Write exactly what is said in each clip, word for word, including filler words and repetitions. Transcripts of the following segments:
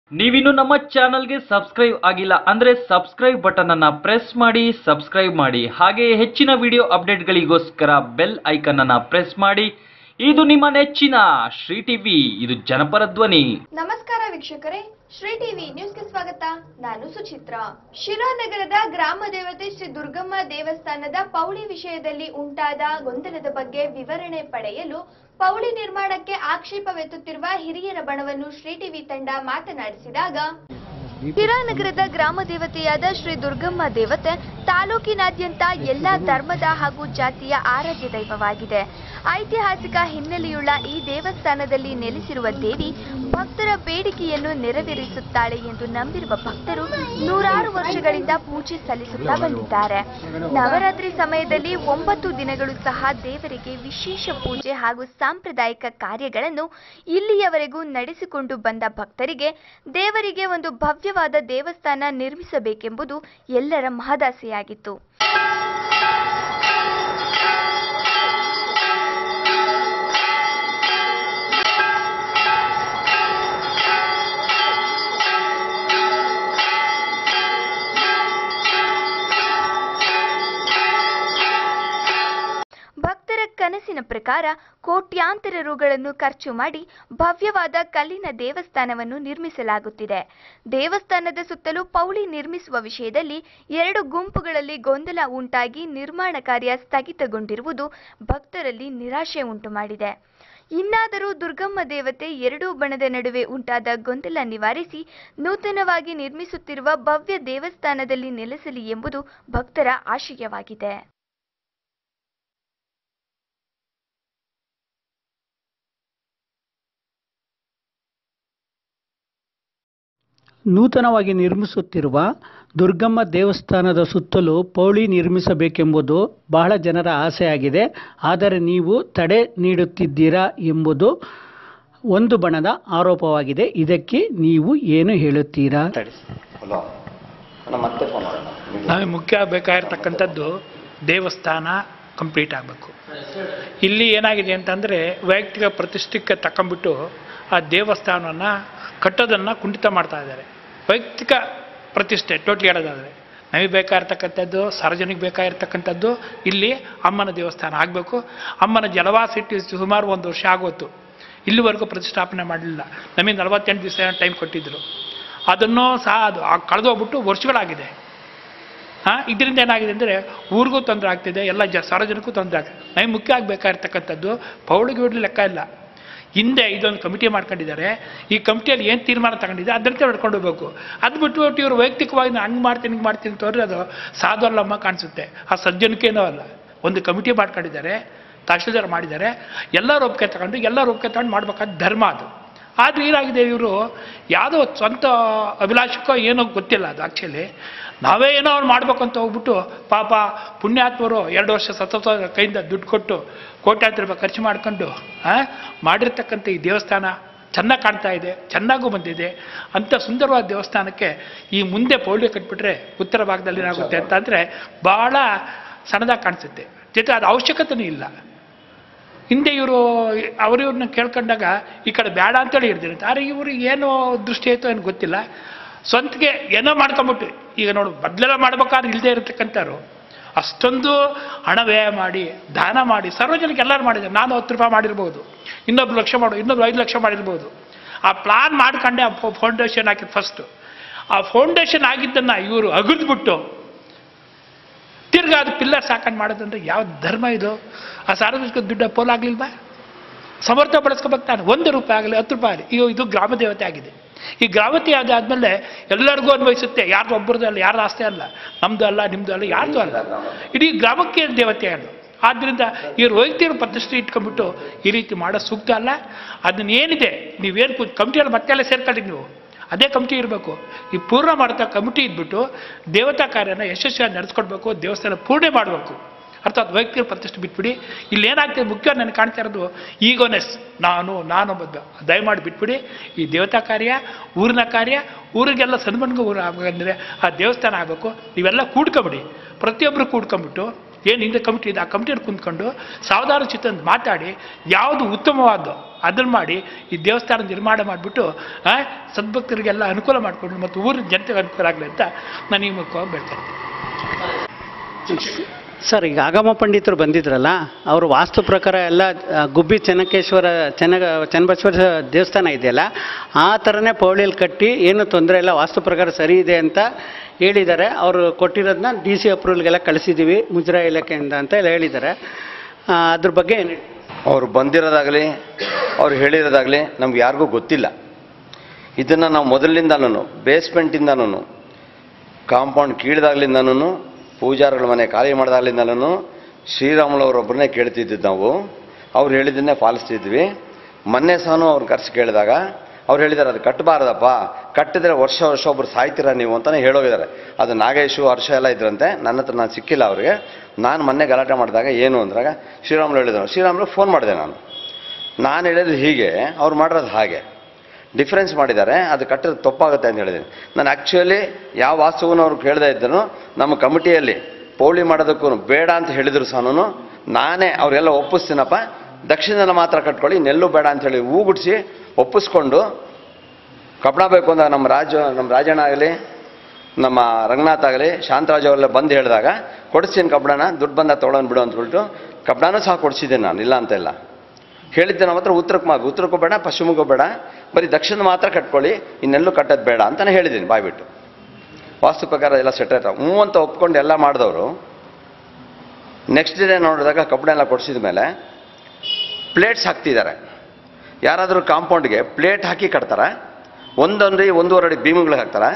ನೀವಿನ್ನು ನಮ್ಮ ಚಾನಲ್ಗೆ ಸಬ್ಸ್ಕ್ರೈಬ್ ಆಗಿಲ್ಲ ಅಂದ್ರೆ ಸಬ್ಸ್ಕ್ರೈಬ್ ಬಟನ್ ಅನ್ನ ಪ್ರೆಸ್ ಮಾಡಿ ಸಬ್ಸ್ಕ್ರೈಬ್ ಮಾಡಿ. ಹಾಗೆ ಹೆಚ್ಚಿನ ವಿಡಿಯೋ ಅಪ್ಡೇಟ್ಗಳಿಗೋಸ್ಕರ ಬೆಲ್ ಐಕನ್ ಅನ್ನ ಪ್ರೆಸ್ ಮಾಡಿ. ಇದು ನಿಮ್ಮ ನೆಚ್ಚಿನ ಶ್ರೀ ಟಿವಿ, ಇದು ಜನಪರ ಧ್ವನಿ. ನಮಸ್ಕಾರ ವೀಕ್ಷಕರೇ, ಶ್ರೀ ಟಿವಿ ನ್ಯೂಸ್ಗೆ ಸ್ವಾಗತ. ನಾನು ಸುಚಿತ್ರಾ. ಶಿರಾನಗರದ ಗ್ರಾಮ ದೇವತೆ ಶ್ರೀ ದುರ್ಗಮ್ಮ ದೇವಸ್ಥಾನದ ಪೌಳಿ ವಿಷಯದಲ್ಲಿ ಉಂಟಾದ ಗೊಂದಲದ ಬಗ್ಗೆ ವಿವರಣೆ ಪಡೆಯಲು ಪೌಳಿ ನಿರ್ಮಾಣಕ್ಕೆ ಆಕ್ಷೇಪವೆತ್ತುತ್ತಿರುವ ಹಿರಿಯರ ಬಣವನ್ನು ಶ್ರೀ ಟಿವಿ ತಂಡ ಮಾತನಾಡಿಸಿದಾಗ, ಶಿರಾನಗರದ ಗ್ರಾಮ ದೇವತೆಯಾದ ಶ್ರೀ ದುರ್ಗಮ್ಮ ದೇವತೆ ತಾಲೂಕಿನಾದ್ಯಂತ ಎಲ್ಲಾ ಧರ್ಮದ ಹಾಗೂ ಜಾತಿಯ ಆರಾಧ್ಯ ದೈವವಾಗಿದೆ. ಐತಿಹಾಸಿಕ ಹಿನ್ನೆಲೆಯುಳ್ಳ ಈ ದೇವಸ್ಥಾನದಲ್ಲಿ ನೆಲೆಸಿರುವ ದೇವಿ ಭಕ್ತರ ಬೇಡಿಕೆಯನ್ನು ನೆರವೇರಿಸುತ್ತಾಳೆ ಎಂದು ನಂಬಿರುವ ಭಕ್ತರು ನೂರಾರು ವರ್ಷಗಳಿಂದ ಪೂಜೆ ಸಲ್ಲಿಸುತ್ತಾ ಬಂದಿದ್ದಾರೆ. ನವರಾತ್ರಿ ಸಮಯದಲ್ಲಿ ಒಂಬತ್ತು ದಿನಗಳು ಸಹ ದೇವರಿಗೆ ವಿಶೇಷ ಪೂಜೆ ಹಾಗೂ ಸಾಂಪ್ರದಾಯಿಕ ಕಾರ್ಯಗಳನ್ನು ಇಲ್ಲಿಯವರೆಗೂ ನಡೆಸಿಕೊಂಡು ಬಂದ ಭಕ್ತರಿಗೆ ದೇವರಿಗೆ ಒಂದು ಭವ್ಯವಾದ ದೇವಸ್ಥಾನ ನಿರ್ಮಿಸಬೇಕೆಂಬುದು ಎಲ್ಲರ ಮಹದಾಸೆಯಾಗಿತ್ತು. ಭಕ್ತರ ಕನಸಿನ ಪ್ರಕಾರ ಕೋಟ್ಯಾಂತರ ರುಗಳನ್ನು ಖರ್ಚು ಮಾಡಿ ಭವ್ಯವಾದ ಕಲ್ಲಿನ ದೇವಸ್ಥಾನವನ್ನು ನಿರ್ಮಿಸಲಾಗುತ್ತಿದೆ. ದೇವಸ್ಥಾನದ ಸುತ್ತಲೂ ಪೌಳಿ ನಿರ್ಮಿಸುವ ವಿಷಯದಲ್ಲಿ ಎರಡು ಗುಂಪುಗಳಲ್ಲಿ ಗೊಂದಲ ಉಂಟಾಗಿ ನಿರ್ಮಾಣ ಕಾರ್ಯ ಸ್ಥಗಿತಗೊಂಡಿರುವುದು ಭಕ್ತರಲ್ಲಿ ನಿರಾಶೆ ಉಂಟು ಮಾಡಿದೆ. ಇನ್ನಾದರೂ ದುರ್ಗಮ್ಮ ದೇವತೆ ಎರಡೂ ಬಣದ ನಡುವೆ ಉಂಟಾದ ಗೊಂದಲ ನಿವಾರಿಸಿ ನೂತನವಾಗಿ ನಿರ್ಮಿಸುತ್ತಿರುವ ಭವ್ಯ ದೇವಸ್ಥಾನದಲ್ಲಿ ನೆಲೆಸಲಿ ಎಂಬುದು ಭಕ್ತರ ಆಶಯವಾಗಿದೆ. ನೂತನವಾಗಿ ನಿರ್ಮಿಸುತ್ತಿರುವ ದುರ್ಗಮ್ಮ ದೇವಸ್ಥಾನದ ಸುತ್ತಲೂ ಪೌಳಿ ನಿರ್ಮಿಸಬೇಕೆಂಬುದು ಬಹಳ ಜನರ ಆಸೆಯಾಗಿದೆ. ಆದರೆ ನೀವು ತಡೆ ನೀಡುತ್ತಿದ್ದೀರಾ ಎಂಬುದು ಒಂದು ಬಣದ ಆರೋಪವಾಗಿದೆ. ಇದಕ್ಕೆ ನೀವು ಏನು ಹೇಳುತ್ತೀರಾ? ನಮಗೆ ಮುಖ್ಯ ಬೇಕಾಗಿರ್ತಕ್ಕಂಥದ್ದು ದೇವಸ್ಥಾನ ಕಂಪ್ಲೀಟ್ ಆಗಬೇಕು. ಇಲ್ಲಿ ಏನಾಗಿದೆ ಅಂತಂದರೆ ವೈಯಕ್ತಿಕ ಪ್ರತಿಷ್ಠೆಗೆ ತಕೊಂಡ್ಬಿಟ್ಟು ಆ ದೇವಸ್ಥಾನವನ್ನು ಕಟ್ಟೋದನ್ನು ಕುಂಠಿತ ಮಾಡ್ತಾ ಇದ್ದಾರೆ. ವೈಯಕ್ತಿಕ ಪ್ರತಿಷ್ಠೆ ಟೋಟ್ಲಿ ಹೇಳೋದಾದರೆ ನಮಗೆ ಬೇಕಾಗಿರ್ತಕ್ಕಂಥದ್ದು, ಸಾರ್ವಜನಿಕ ಬೇಕಾಗಿರ್ತಕ್ಕಂಥದ್ದು ಇಲ್ಲಿ ಅಮ್ಮನ ದೇವಸ್ಥಾನ ಆಗಬೇಕು. ಅಮ್ಮನ ಜಲವಾಸ ಇಟ್ಟು ಸುಮಾರು ಒಂದು ವರ್ಷ ಆಗೋತ್ತು, ಇಲ್ಲಿವರೆಗೂ ಪ್ರತಿಷ್ಠಾಪನೆ ಮಾಡಲಿಲ್ಲ. ನಮಗೆ ನಲವತ್ತೆಂಟು ದಿವಸ ಟೈಮ್ ಕೊಟ್ಟಿದ್ದರು, ಅದನ್ನೂ ಸಹ ಅದು ಕಳೆದೋಗ್ಬಿಟ್ಟು ವರ್ಷಗಳಾಗಿದೆ. ಹಾಂ, ಇದರಿಂದ ಏನಾಗಿದೆ ಅಂದರೆ ಊರಿಗೂ ತೊಂದರೆ ಆಗ್ತಿದೆ, ಎಲ್ಲ ಜ ಸಾರ್ವಜನಿಕೂ ತೊಂದರೆ ಆಗ್ತದೆ. ನಮಗೆ ಮುಖ್ಯ ಆಗಬೇಕಾಗಿರ್ತಕ್ಕಂಥದ್ದು ಪೌಳಿಗೆ ಬಿಡಲಿ ಲೆಕ್ಕ ಇಲ್ಲ. ಹಿಂದೆ ಇದೊಂದು ಕಮಿಟಿ ಮಾಡ್ಕೊಂಡಿದ್ದಾರೆ. ಈ ಕಮಿಟಿಯಲ್ಲಿ ಏನು ತೀರ್ಮಾನ ತಗೊಂಡಿದೆ ಅದರಂತೆ ನಡ್ಕೊಂಡು ಹೋಗ್ಬೇಕು. ಅದು ಬಿಟ್ಬಿಟ್ಟು ಇವರು ವೈಯಕ್ತಿಕವಾಗಿ ನಾನು ಹಂಗೆ ಮಾಡ್ತೀನಿ ಹಿಂಗೆ ಮಾಡ್ತೀನಿ ಅಂತಂದರೆ ಅದು ಸಾಧು ಅಲ್ಲಮ್ಮ ಕಾಣಿಸುತ್ತೆ. ಆ ಸಜ್ಜನಿಕೇನೋ ಅಲ್ಲ. ಒಂದು ಕಮಿಟಿ ಮಾಡ್ಕೊಂಡಿದ್ದಾರೆ, ತಹಶೀಲ್ದಾರ್ ಮಾಡಿದ್ದಾರೆ, ಎಲ್ಲರೂ ಒಪ್ಪಿಗೆ ತಗೊಂಡು ಎಲ್ಲರೂ ಒಪ್ಪಿಗೆ ತಗೊಂಡು ಮಾಡ್ಬೇಕಾದ ಧರ್ಮ ಅದು. ಆದರೆ ಏನಾಗಿದೆ, ಇವರು ಯಾವುದೋ ಸ್ವಂತ ಅಭಿಲಾಷಕ್ಕೋ ಏನೋ ಗೊತ್ತಿಲ್ಲ. ಅದು ಆ್ಯಕ್ಚುಲಿ ನಾವೇ ಏನೋ ಅವ್ರು ಮಾಡ್ಬೇಕಂತ ಹೋಗ್ಬಿಟ್ಟು ಪಾಪ ಪುಣ್ಯಾತ್ಮರು ಎರಡು ವರ್ಷ ಸತತ ಕೈಯಿಂದ ದುಡ್ಡು ಕೊಟ್ಟು ಕೋಟ್ಯಾಂತರ ರೂಪಾಯಿ ಖರ್ಚು ಮಾಡ್ಕೊಂಡು ಮಾಡಿರ್ತಕ್ಕಂಥ ಈ ದೇವಸ್ಥಾನ ಚೆನ್ನಾಗಿ ಕಾಣ್ತಾ ಇದೆ, ಚೆನ್ನಾಗೂ ಬಂದಿದೆ. ಅಂಥ ಸುಂದರವಾದ ದೇವಸ್ಥಾನಕ್ಕೆ ಈ ಮುಂದೆ ಪೌಳಿ ಕಟ್ಬಿಟ್ರೆ ಉತ್ತರ ಭಾಗದಲ್ಲಿ ಏನಾಗುತ್ತೆ ಅಂತಂದರೆ ಭಾಳ ಸಣ್ಣದಾಗಿ ಕಾಣಿಸುತ್ತೆ. ಜೊತೆ ಅದು ಅವಶ್ಯಕತೆಯೂ ಇಲ್ಲ. ಹಿಂದೆ ಇವರು ಅವರಿವ್ರನ್ನ ಕೇಳ್ಕೊಂಡಾಗ ಈ ಕಡೆ ಬೇಡ ಅಂತೇಳಿ ಇರ್ತೀನಿ. ಆದರೆ ಇವರು ಏನೋ ದೃಷ್ಟಿ ಆಯಿತು ಏನು ಗೊತ್ತಿಲ್ಲ, ಸ್ವಂತಕ್ಕೆ ಏನೋ ಮಾಡ್ಕೊಂಬಿಟ್ಟು ಈಗ ನೋಡು ಬದಲೆಲ್ಲ ಮಾಡ್ಬೇಕಾದ್ರೆ ಇಲ್ಲದೆ ಇರತಕ್ಕಂಥವ್ರು ಅಷ್ಟೊಂದು ಹಣ ವ್ಯಯ ಮಾಡಿ ದಾನ ಮಾಡಿ ಸಾರ್ವಜನಿಕ ಎಲ್ಲರೂ ಮಾಡಿದ್ದಾರೆ. ನಾನು ಹತ್ತು ರೂಪಾಯಿ ಮಾಡಿರ್ಬೋದು, ಇನ್ನೊಬ್ರು ಲಕ್ಷ ಮಾಡು, ಇನ್ನೊಬ್ರು ಐದು ಲಕ್ಷ ಮಾಡಿರ್ಬೋದು. ಆ ಪ್ಲಾನ್ ಮಾಡ್ಕೊಂಡೆ ಆ ಫೌಂಡೇಶನ್ ಹಾಕಿದ್ದು ಫಸ್ಟು. ಆ ಫೌಂಡೇಶನ್ ಆಗಿದ್ದನ್ನು ಇವರು ಅಗಿದ್ಬಿಟ್ಟು ತಿರ್ಗಿ ಅದು ಪಿಲ್ಲರ್ ಸಾಕೊಂಡು ಮಾಡೋದಂದ್ರೆ ಯಾವ ಧರ್ಮ ಇದು? ಆ ಸಾರ್ವಜನಿಕ ದುಡ್ಡು ಪೋಲಾಗಲಿಲ್ವಾ? ಸಮರ್ಥ ಬಳಸ್ಕೋಬೇಕು ತಾನೆ. ಒಂದು ರೂಪಾಯಿ ಆಗಲಿ ಹತ್ತು ರೂಪಾಯಿ ಆಗಲಿ. ಈಗ ಇದು ಗ್ರಾಮ ದೇವತೆ ಆಗಿದೆ. ಈ ಗ್ರಾಮತೆ ಅದಾದಮೇಲೆ ಎಲ್ಲರಿಗೂ ಅನ್ವಯಿಸುತ್ತೆ. ಯಾರ್ದು ಒಬ್ಬರದ್ದು ಅಲ್ಲ, ಯಾರ್ದು ಆಸ್ತಿ ಅಲ್ಲ, ನಮ್ಮದು ಅಲ್ಲ, ನಿಮ್ಮದು ಅಲ್ಲ, ಯಾರ್ದು ಅಲ್ಲ, ಇಡೀ ಗ್ರಾಮಕ್ಕೆ ದೇವತೆ ಅದು. ಆದ್ದರಿಂದ ಇವ್ರು ವೈಯಕ್ತಿಕ ಪ್ರತಿಷ್ಠೆ ಇಟ್ಕೊಂಡ್ಬಿಟ್ಟು ಈ ರೀತಿ ಮಾಡೋ ಸೂಕ್ತ ಅಲ್ಲ. ಅದನ್ನ ಏನಿದೆ ನೀವೇನು ಕಮಿಟಿಯಲ್ಲಿ ಮತ್ತೆಲ್ಲ ಸೇರ್ಕೊಳ್ಳಿ, ನೀವು ಅದೇ ಕಮಿಟಿ ಇರಬೇಕು. ಈ ಪೂರ್ಣ ಮಾಡ್ತಾ ಕಮಿಟಿ ಇದ್ಬಿಟ್ಟು ದೇವತಾ ಕಾರ್ಯನ ಯಶಸ್ವಿಯಾಗಿ ನಡೆಸ್ಕೊಡ್ಬೇಕು, ದೇವಸ್ಥಾನ ಪೂರ್ಣೆ ಮಾಡಬೇಕು. ಅರ್ಥಾತ್ ವೈಯಕ್ತಿಕ ಪ್ರತಿಷ್ಠೆ ಬಿಟ್ಬಿಡಿ. ಇಲ್ಲಿ ಏನಾಗ್ತದೆ ಮುಖ್ಯ ನನಗೆ ಕಾಣ್ತಾ ಇರೋದು ಈಗೋನೆಸ್, ನಾನು ನಾನು ದಯಮಾಡಿ ಬಿಟ್ಬಿಡಿ. ಈ ದೇವತಾ ಕಾರ್ಯ, ಊರಿನ ಕಾರ್ಯ, ಊರಿಗೆಲ್ಲ ಸನ್ಮಾನ್ಗ ಊರು ಆಗಬೇಕಂದ್ರೆ ಆ ದೇವಸ್ಥಾನ ಆಗಬೇಕು. ಇವೆಲ್ಲ ಕೂಡ್ಕೊಂಬಿಡಿ, ಪ್ರತಿಯೊಬ್ಬರು ಕೂಡ್ಕೊಂಬಿಟ್ಟು ಏನು ಹಿಂದೆ ಕಮಿಟಿ ಇದೆ ಆ ಕಮಿಟಿಯಲ್ಲಿ ಕುಂತ್ಕೊಂಡು ಸಾವಧಾನ ಚಿತ್ತ ಮಾತಾಡಿ ಯಾವುದು ಉತ್ತಮವಾದ್ದು ಅದನ್ನು ಮಾಡಿ ಈ ದೇವಸ್ಥಾನ ನಿರ್ಮಾಣ ಮಾಡಿಬಿಟ್ಟು ಸದ್ಭಕ್ತರಿಗೆಲ್ಲ ಅನುಕೂಲ ಮಾಡಿಕೊಂಡು ಮತ್ತು ಊರಿನ ಜನತೆಗೆ ಅನುಕೂಲ ಆಗಲಿ ಅಂತ ನಾನು ಈ ಮುಖವಾಗಿ ಬೇಡ್ತೇನೆ. ಸರ್, ಈಗ ಆಗಮ ಪಂಡಿತರು ಬಂದಿದ್ರಲ್ಲ, ಅವರು ವಾಸ್ತು ಪ್ರಕಾರ ಎಲ್ಲ ಆ, ಗುಬ್ಬಿ ಚೆನ್ನಕೇಶ್ವರ ಚೆನ್ನ ಚೆನ್ನಬಸವೇಶ್ವರ ದೇವಸ್ಥಾನ ಇದೆಯಲ್ಲ, ಆ ಥರನೇ ಪೌಳಿಯಲ್ಲಿ ಕಟ್ಟಿ ಏನು ತೊಂದರೆ ಇಲ್ಲ, ವಾಸ್ತು ಪ್ರಕಾರ ಸರಿ ಇದೆ ಅಂತ ಹೇಳಿದ್ದಾರೆ. ಅವರು ಕೊಟ್ಟಿರೋದನ್ನ ಡಿ ಸಿ ಅಪ್ರೂವಲ್ಗೆಲ್ಲ ಕಳಿಸಿದ್ದೀವಿ ಮುಜರಾಯಿ ಇಲಾಖೆಯಿಂದ ಅಂತ ಎಲ್ಲ ಹೇಳಿದ್ದಾರೆ. ಆ, ಅದ್ರ ಬಗ್ಗೆ ಏನು ಅವರು ಬಂದಿರೋದಾಗಲಿ ಅವ್ರು ಹೇಳಿರೋದಾಗಲಿ ನಮ್ಗೆ ಯಾರಿಗೂ ಗೊತ್ತಿಲ್ಲ. ಇದನ್ನು ನಾವು ಮೊದಲಿನಿಂದನೂ ಬೇಸ್ಮೆಂಟಿಂದನೂ ಕಾಂಪೌಂಡ್ ಕೀಳ್ದಾಗ್ಲಿಂದನೂ ಪೂಜಾರಿಗಳ ಮನೆ ಖಾಲಿ ಮಾಡಿದಾಗಲಿಂದನೂ ಶ್ರೀರಾಮುಲವರೊಬ್ಬರನ್ನೇ ಕೇಳ್ತಿದ್ದಿದ್ದು ನಾವು. ಅವ್ರು ಹೇಳಿದ್ದನ್ನೇ ಪಾಲಿಸ್ತಿದ್ವಿ. ಮೊನ್ನೆ ಸಹ ಅವ್ರು ಕರೆಸಿ ಕೇಳಿದಾಗ ಅವ್ರು ಹೇಳಿದ್ದಾರೆ ಅದು ಕಟ್ಟಬಾರ್ದಪ್ಪ, ಕಟ್ಟಿದ್ರೆ ವರ್ಷ ವರ್ಷ ಒಬ್ಬರು ಸಾಯ್ತೀರ ನೀವು ಅಂತಲೇ ಹೇಳೋಗಿದ್ದಾರೆ. ಅದು ನಾಗೇಶು ಹರ್ಷ ಎಲ್ಲ ಇದ್ರಂತೆ, ನನ್ನ ಹತ್ರ ನಾನು ಸಿಕ್ಕಿಲ್ಲ ಅವ್ರಿಗೆ. ನಾನು ಮೊನ್ನೆ ಗಲಾಟೆ ಮಾಡಿದಾಗ ಏನು ಅಂದಾಗ ಶ್ರೀರಾಮುಲು ಹೇಳಿದ್ರು. ಶ್ರೀರಾಮುಲು ಫೋನ್ ಮಾಡಿದೆ ನಾನು. ನಾನು ಹೇಳಿದ್ದು ಹೀಗೆ, ಅವ್ರು ಮಾಡಿರೋದು ಹಾಗೆ, ಡಿಫ್ರೆನ್ಸ್ ಮಾಡಿದ್ದಾರೆ, ಅದು ಕಟ್ಟೋದು ತಪ್ಪಾಗುತ್ತೆ ಅಂತ ಹೇಳಿದ್ದೀನಿ. ನಾನು ಆ್ಯಕ್ಚುಲಿ ಯಾವ ವಾಸ್ತುವನ್ನು ಅವ್ರು ಕೇಳದೇ ಇದ್ದನು ನಮ್ಮ ಕಮಿಟಿಯಲ್ಲಿ ಪೌಳಿ ಮಾಡೋದಕ್ಕೂ ಬೇಡ ಅಂತ ಹೇಳಿದ್ರು ಸಹ ನಾನೇ ಅವರೆಲ್ಲ ಒಪ್ಪಿಸ್ತೀನಪ್ಪ, ದಕ್ಷಿಣದಲ್ಲಿ ಮಾತ್ರ ಕಟ್ಕೊಳ್ಳಿ, ನೆಲ್ಲು ಬೇಡ ಅಂಥೇಳಿ ಹೂಗುಡ್ಸಿ ಒಪ್ಪಿಸ್ಕೊಂಡು ಕಬ್ಬಣ ಬೇಕು ಅಂದಾಗ ನಮ್ಮ ರಾಜ ನಮ್ಮ ರಾಜಣ್ಣ ಆಗಲಿ ನಮ್ಮ ರಂಗನಾಥ್ ಆಗಲಿ ಶಾಂತರಾಜ್ ಅವರೆಲ್ಲ ಬಂದು ಹೇಳಿದಾಗ ಕೊಡಿಸ್ತೀನಿ ಕಬ್ಬಣನ, ದುಡ್ಡು ಬಂದಾಗ ತೊಗೊಳೋನ್ ಬಿಡು ಅಂತ ಹೇಳ್ಬಿಟ್ಟು ಕಬ್ಬಣನೂ ಸಹ ಕೊಡಿಸಿದ್ದೀನಿ ನಾನು, ಇಲ್ಲ ಅಂತೆಲ್ಲ ಹೇಳಿದ್ದೆ. ನಮ್ಮ ಹತ್ರ ಉತ್ತರಕ್ಕೆ ಮಾ ಉತ್ತರಕ್ಕೂ ಬೇಡ ಪಶ್ಚಿಮಕ್ಕೂ ಬೇಡ, ಬರೀ ದಕ್ಷಿಣ ಮಾತ್ರ ಕಟ್ಕೊಳ್ಳಿ, ಇನ್ನೆಲ್ಲೂ ಕಟ್ಟೋದು ಬೇಡ ಅಂತಲೇ ಹೇಳಿದ್ದೀನಿ ಬಾಯ್ಬಿಟ್ಟು. ವಾಸ್ತು ಪ್ರಕಾರ ಎಲ್ಲ ಸೆಟ್ರೇಟ್ ಹ್ಞೂ ಅಂತ ಒಪ್ಕೊಂಡು ಎಲ್ಲ ಮಾಡಿದವರು ನೆಕ್ಸ್ಟ್ ಡೇ ನೋಡಿದಾಗ ಕಬ್ಬಣ ಎಲ್ಲ ಕೊಡಿಸಿದ ಮೇಲೆ ಪ್ಲೇಟ್ಸ್ ಹಾಕ್ತಿದ್ದಾರೆ. ಯಾರಾದರೂ ಕಾಂಪೌಂಡ್ಗೆ ಪ್ಲೇಟ್ ಹಾಕಿ ಕಟ್ತಾರೆ, ಒಂದೊಂದು ಒಂದೂವರೆ ಅಡಿ ಬೀಮುಗಳಿಗೆ ಹಾಕ್ತಾರೆ.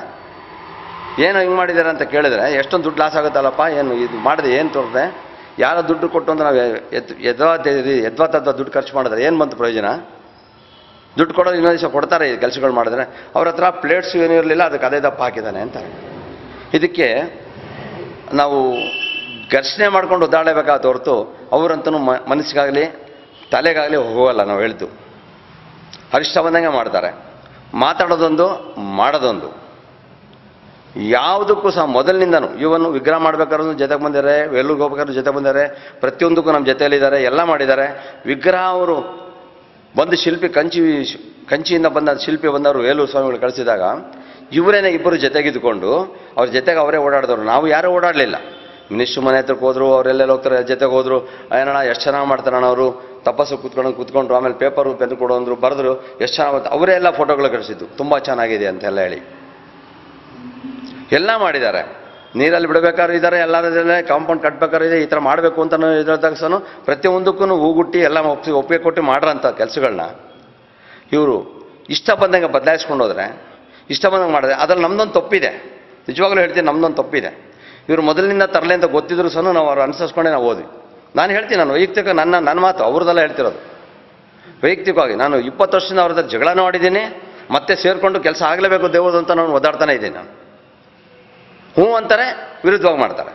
ಏನು ಹಿಂಗೆ ಮಾಡಿದ್ದಾರೆ ಅಂತ ಕೇಳಿದ್ರೆ ಎಷ್ಟೊಂದು ದುಡ್ಡು ಲಾಸ್ ಆಗುತ್ತಲ್ಲಪ್ಪ, ಏನು ಇದು ಮಾಡಿದೆ ಏನು ತೋರಿದೆ, ಯಾರೋ ದುಡ್ಡು ಕೊಟ್ಟು ಅಂತ ನಾವು ಎದ್ ಎದ್ವಾ ಎದ್ವಾ ತದ್ವಾ ದುಡ್ಡು ಖರ್ಚು ಮಾಡಿದ್ರೆ ಏನು ಬಂತು ಪ್ರಯೋಜನ? ದುಡ್ಡು ಕೊಡೋದು ಇನ್ನೊಂದು ದಿವಸ ಕೊಡ್ತಾರೆ ಈ ಕೆಲಸಗಳು ಮಾಡಿದ್ರೆ. ಅವ್ರ ಹತ್ರ ಪ್ಲೇಟ್ಸ್ ಏನೂ ಇರಲಿಲ್ಲ, ಅದಕ್ಕೆ ಅದೇ ದಪ್ಪ ಹಾಕಿದ್ದಾನೆ ಅಂತಾರೆ. ಇದಕ್ಕೆ ನಾವು ಘರ್ಷಣೆ ಮಾಡ್ಕೊಂಡು ಒದ್ದಾಡಬೇಕಾದ ಹೊರತು ಅವರಂತೂ ಮ ಮನಸ್ಸಿಗಾಗಲಿ ತಲೆಗಾಗಲಿ ಹೋಗಲ್ಲ. ನಾವು ಹೇಳ್ತು ಅರಿಷ್ಟ ಬಂದಂಗೆ ಮಾಡ್ತಾರೆ, ಮಾತಾಡೋದೊಂದು ಮಾಡೋದೊಂದು. ಯಾವುದಕ್ಕೂ ಸಹ ಮೊದಲಿನಿಂದನೂ ಇವನು ವಿಗ್ರಹ ಮಾಡ್ಬೇಕಾದ್ರೂ ಜೊತೆಗೆ ಬಂದಿದ್ದಾರೆ, ಎಲ್ಲೂರಿಗೆ ಹೋಗ್ಬೇಕಾದ್ರೂ ಜೊತೆ ಬಂದಿದ್ದಾರೆ, ಪ್ರತಿಯೊಂದಕ್ಕೂ ನಮ್ಮ ಜೊತೆಯಲ್ಲಿದ್ದಾರೆ, ಎಲ್ಲ ಮಾಡಿದ್ದಾರೆ. ವಿಗ್ರಹ ಅವರು ಬಂದು ಶಿಲ್ಪಿ ಕಂಚಿ ಕಂಚಿಯಿಂದ ಬಂದ ಶಿಲ್ಪಿ ಬಂದವರು ವೇಲೂರು ಸ್ವಾಮಿಗಳು ಕಳಿಸಿದಾಗ ಇವರೇನೇ ಇಬ್ಬರು ಜೊತೆಗಿದ್ದುಕೊಂಡು ಅವ್ರ ಜೊತೆಗೆ ಅವರೇ ಓಡಾಡಿದವರು. ನಾವು ಯಾರೂ ಓಡಾಡಲಿಲ್ಲ. ಮಿನಿಸ್ಟ್ರು ಮನೆ ಹತ್ರಕ್ಕೆ ಹೋದ್ರು, ಅವರೆಲ್ಲೆಲ್ಲ ಹೋಗ್ತಾರೆ, ಜೊತೆಗೆ ಹೋದರು. ಏನಣ್ಣ ಎಷ್ಟು ಚೆನ್ನಾಗಿ ಮಾಡ್ತಾರಣ್ಣ ಅವರು, ತಪಸ್ಸು ಕೂತ್ಕೊಂಡು ಕೂತ್ಕೊಂಡ್ರು, ಆಮೇಲೆ ಪೇಪರು ಪೆನ್ ಕೊಡೋಂದ್ರು, ಬರೆದ್ರು, ಎಷ್ಟು ಚೆನ್ನಾಗಿ ಅವರೇ ಎಲ್ಲ ಫೋಟೋಗಳು ಕಳಿಸಿದ್ದು, ತುಂಬ ಚೆನ್ನಾಗಿದೆ ಅಂತೆಲ್ಲ ಹೇಳಿ ಎಲ್ಲ ಮಾಡಿದ್ದಾರೆ. ನೀರಲ್ಲಿ ಬಿಡಬೇಕಾದ್ರೂ ಇದ್ದಾರೆ, ಎಲ್ಲರಲ್ಲೇ ಕಾಂಪೌಂಡ್ ಕಟ್ಬೇಕಾದ್ರೆ ಇದೆ, ಈ ಥರ ಮಾಡಬೇಕು ಅಂತ ಇದ್ರದಾಗ ಸಹ ಪ್ರತಿಯೊಂದಕ್ಕೂ ಹೂಗುಟ್ಟಿ ಎಲ್ಲ ಒಪ್ಪಿ ಒಪ್ಪಿಗೆ ಕೊಟ್ಟು ಮಾಡ್ರಂಥ ಕೆಲಸಗಳನ್ನ ಇವರು ಇಷ್ಟ ಬಂದಂಗೆ ಬದಲಾಯಿಸ್ಕೊಂಡು ಹೋದರೆ, ಇಷ್ಟ ಬಂದಂಗೆ ಮಾಡಿದ್ರೆ ಅದ್ರಲ್ಲಿ ನಮ್ಮದೊಂದು ತಪ್ಪಿದೆ. ನಿಜವಾಗ್ಲೂ ಹೇಳ್ತೀನಿ, ನಮ್ಮದೊಂದು ತಪ್ಪಿದೆ. ಇವರು ಮೊದಲಿನಿಂದ ತರಲೆ ಅಂತ ಗೊತ್ತಿದ್ರು ಸಹ ನಾವು ಅವ್ರು ಅನುಸರಿಸ್ಕೊಂಡೇ ನಾವು ಓದ್ವಿ. ನಾನು ಹೇಳ್ತೀನಿ, ನಾನು ವೈಯಕ್ತಿಕ ನನ್ನ ನನ್ನ ಮಾತು ಅವ್ರದ್ದೆಲ್ಲ ಹೇಳ್ತಿರೋದು. ವೈಯಕ್ತಿಕವಾಗಿ ನಾನು ಇಪ್ಪತ್ತು ವರ್ಷದಿಂದ ಅವ್ರ ಹತ್ರ ಜಗಳನೂ ಆಡಿದ್ದೀನಿ, ಮತ್ತೆ ಸೇರಿಕೊಂಡು ಕೆಲಸ ಆಗಲೇಬೇಕು ದೇವ್ರದ್ದು ಅಂತ ನಾನು ಓದಾಡ್ತಾನೆ ಇದ್ದೀನಿ. ನಾನು ಹ್ಞೂ ಅಂತಾರೆ, ವಿರುದ್ಧವಾಗಿ ಮಾಡ್ತಾರೆ.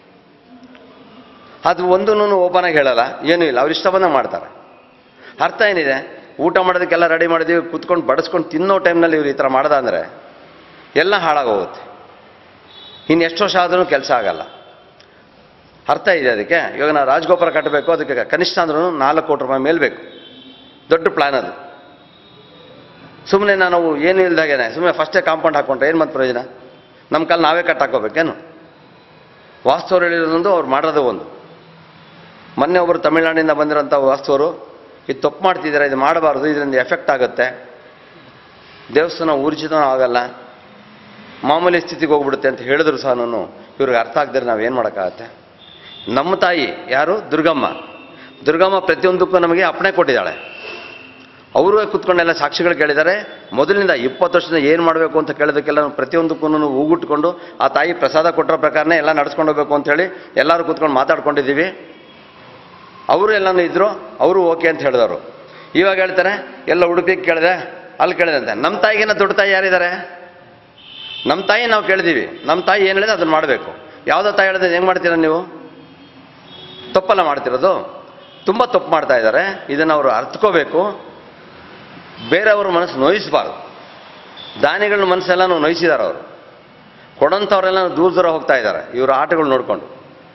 ಅದು ಒಂದೂ ಓಪನ್ ಆಗಿ ಹೇಳಲ್ಲ, ಏನೂ ಇಲ್ಲ, ಅವ್ರು ಇಷ್ಟ ಬಂದಾಗ ಮಾಡ್ತಾರೆ. ಅರ್ಥ ಏನಿದೆ? ಊಟ ಮಾಡೋದಕ್ಕೆಲ್ಲ ರೆಡಿ ಮಾಡಿದ್ದೀವಿ, ಕೂತ್ಕೊಂಡು ಬಡಿಸ್ಕೊಂಡು ತಿನ್ನೋ ಟೈಮ್ನಲ್ಲಿ ಇವ್ರು ಈ ಥರ ಮಾಡ್ದ ಅಂದರೆ ಎಲ್ಲ ಹಾಳಾಗೋಗುತ್ತೆ. ಇನ್ನು ಎಷ್ಟು ವರ್ಷ ಆದ್ರೂ ಕೆಲಸ ಆಗಲ್ಲ. ಅರ್ಥ ಇದೆ ಅದಕ್ಕೆ. ಇವಾಗ ನಾವು ರಾಜಗೋಪುರ ಕಟ್ಟಬೇಕು, ಅದಕ್ಕೆ ಕನಿಷ್ಠ ಅಂದ್ರೂ ನಾಲ್ಕು ಕೋಟಿ ರೂಪಾಯಿ ಮೇಲೆ ಬೇಕು. ದೊಡ್ಡ ಪ್ಲ್ಯಾನ್ ಅದು. ಸುಮ್ಮನೆ ನಾವು ಏನೂ ಇಲ್ದಾಗೇನೆ ಸುಮ್ಮನೆ ಫಸ್ಟೇ ಕಾಂಪೌಂಡ್ ಹಾಕ್ಕೊಂಡ್ರೆ ಏನು ಮತ್ತೆ ಪ್ರಯೋಜನ? ನಮ್ಮ ಕಾಲ ನಾವೇ ಕಟ್ ಹಾಕೋಬೇಕೇನು? ವಾಸ್ತವರು ಹೇಳಿರೋದೊಂದು, ಅವ್ರು ಮಾಡೋದು ಒಂದು. ಮೊನ್ನೆ ಒಬ್ಬರು ತಮಿಳ್ನಾಡಿನಿಂದ ಬಂದಿರೋಂಥ ವಾಸ್ತವರು ಇದು ತಪ್ಪು ಮಾಡ್ತಿದ್ದಾರೆ, ಇದು ಮಾಡಬಾರ್ದು, ಇದರಿಂದ ಎಫೆಕ್ಟ್ ಆಗುತ್ತೆ, ದೇವಸ್ಥಾನ ಊರ್ಜಿತನೂ ಆಗಲ್ಲ, ಮಾಮೂಲಿ ಸ್ಥಿತಿಗೆ ಹೋಗ್ಬಿಡುತ್ತೆ ಅಂತ ಹೇಳಿದ್ರು ಸಹ ಇವ್ರಿಗೆ ಅರ್ಥ ಆಗದ್ರೆ ನಾವೇನು ಮಾಡೋಕ್ಕಾಗತ್ತೆ? ನಮ್ಮ ತಾಯಿ ಯಾರು? ದುರ್ಗಮ್ಮ. ದುರ್ಗಮ್ಮ ಪ್ರತಿಯೊಂದಕ್ಕೂ ನಮಗೆ ಅಪ್ಪಣೆ ಕೊಟ್ಟಿದ್ದಾಳೆ. ಅವರು ಕೂತ್ಕೊಂಡೆಲ್ಲ ಸಾಕ್ಷಿಗಳು ಕೇಳಿದ್ದಾರೆ. ಮೊದಲಿನಿಂದ ಇಪ್ಪತ್ತು ವರ್ಷದಿಂದ ಏನು ಮಾಡಬೇಕು ಅಂತ ಕೇಳೋದಕ್ಕೆಲ್ಲ ಪ್ರತಿಯೊಂದಕ್ಕೂ ಹೂಗುಟ್ಕೊಂಡು ಆ ತಾಯಿ ಪ್ರಸಾದ ಕೊಟ್ಟಿರೋ ಪ್ರಕಾರನೇ ಎಲ್ಲ ನಡ್ಸ್ಕೊಂಡು ಹೋಗ್ಬೇಕು ಅಂಥೇಳಿ ಎಲ್ಲರೂ ಕೂತ್ಕೊಂಡು ಮಾತಾಡ್ಕೊಂಡಿದ್ದೀವಿ. ಅವರು ಎಲ್ಲನೂ ಇದ್ದರು, ಅವರು ಓಕೆ ಅಂತ ಹೇಳಿದವರು. ಇವಾಗ ಹೇಳ್ತಾರೆ ಎಲ್ಲ ಉಡುಪಿಗೆ ಕೇಳಿದೆ, ಅಲ್ಲಿ ಕೇಳಿದೆ ಅಂತ. ನಮ್ಮ ತಾಯಿಗಿನ್ನ ದೊಡ್ಡ ತಾಯಿ ಯಾರಿದ್ದಾರೆ? ನಮ್ಮ ತಾಯಿ ನಾವು ಕೇಳಿದ್ದೀವಿ. ನಮ್ಮ ತಾಯಿ ಏನು ಹೇಳಿದೆ ಅದನ್ನು ಮಾಡಬೇಕು. ಯಾವುದೋ ತಾಯಿ ಹೇಳಿದ್ರೆ ಹೆಂಗೆ ಮಾಡ್ತೀರ ನೀವು? ತಪ್ಪಲ್ಲ ಮಾಡ್ತಿರೋದು, ತುಂಬ ತಪ್ಪು ಮಾಡ್ತಾ ಇದ್ದಾರೆ. ಇದನ್ನು ಅವರು ಅರ್ಥಕೋಬೇಕು. ಬೇರೆಯವ್ರ ಮನಸ್ಸು ನೋಯಿಸಬಾರ್ದು. ದಾನಿಗಳ ಮನಸ್ಸೆಲ್ಲ ನೋಯಿಸಿದ್ದಾರೆ ಅವರು. ಕೊಡೋಂಥವ್ರೆಲ್ಲ ದೂರ ದೂರ ಹೋಗ್ತಾ ಇದ್ದಾರೆ ಇವರು ಆಟಗಳು ನೋಡಿಕೊಂಡು.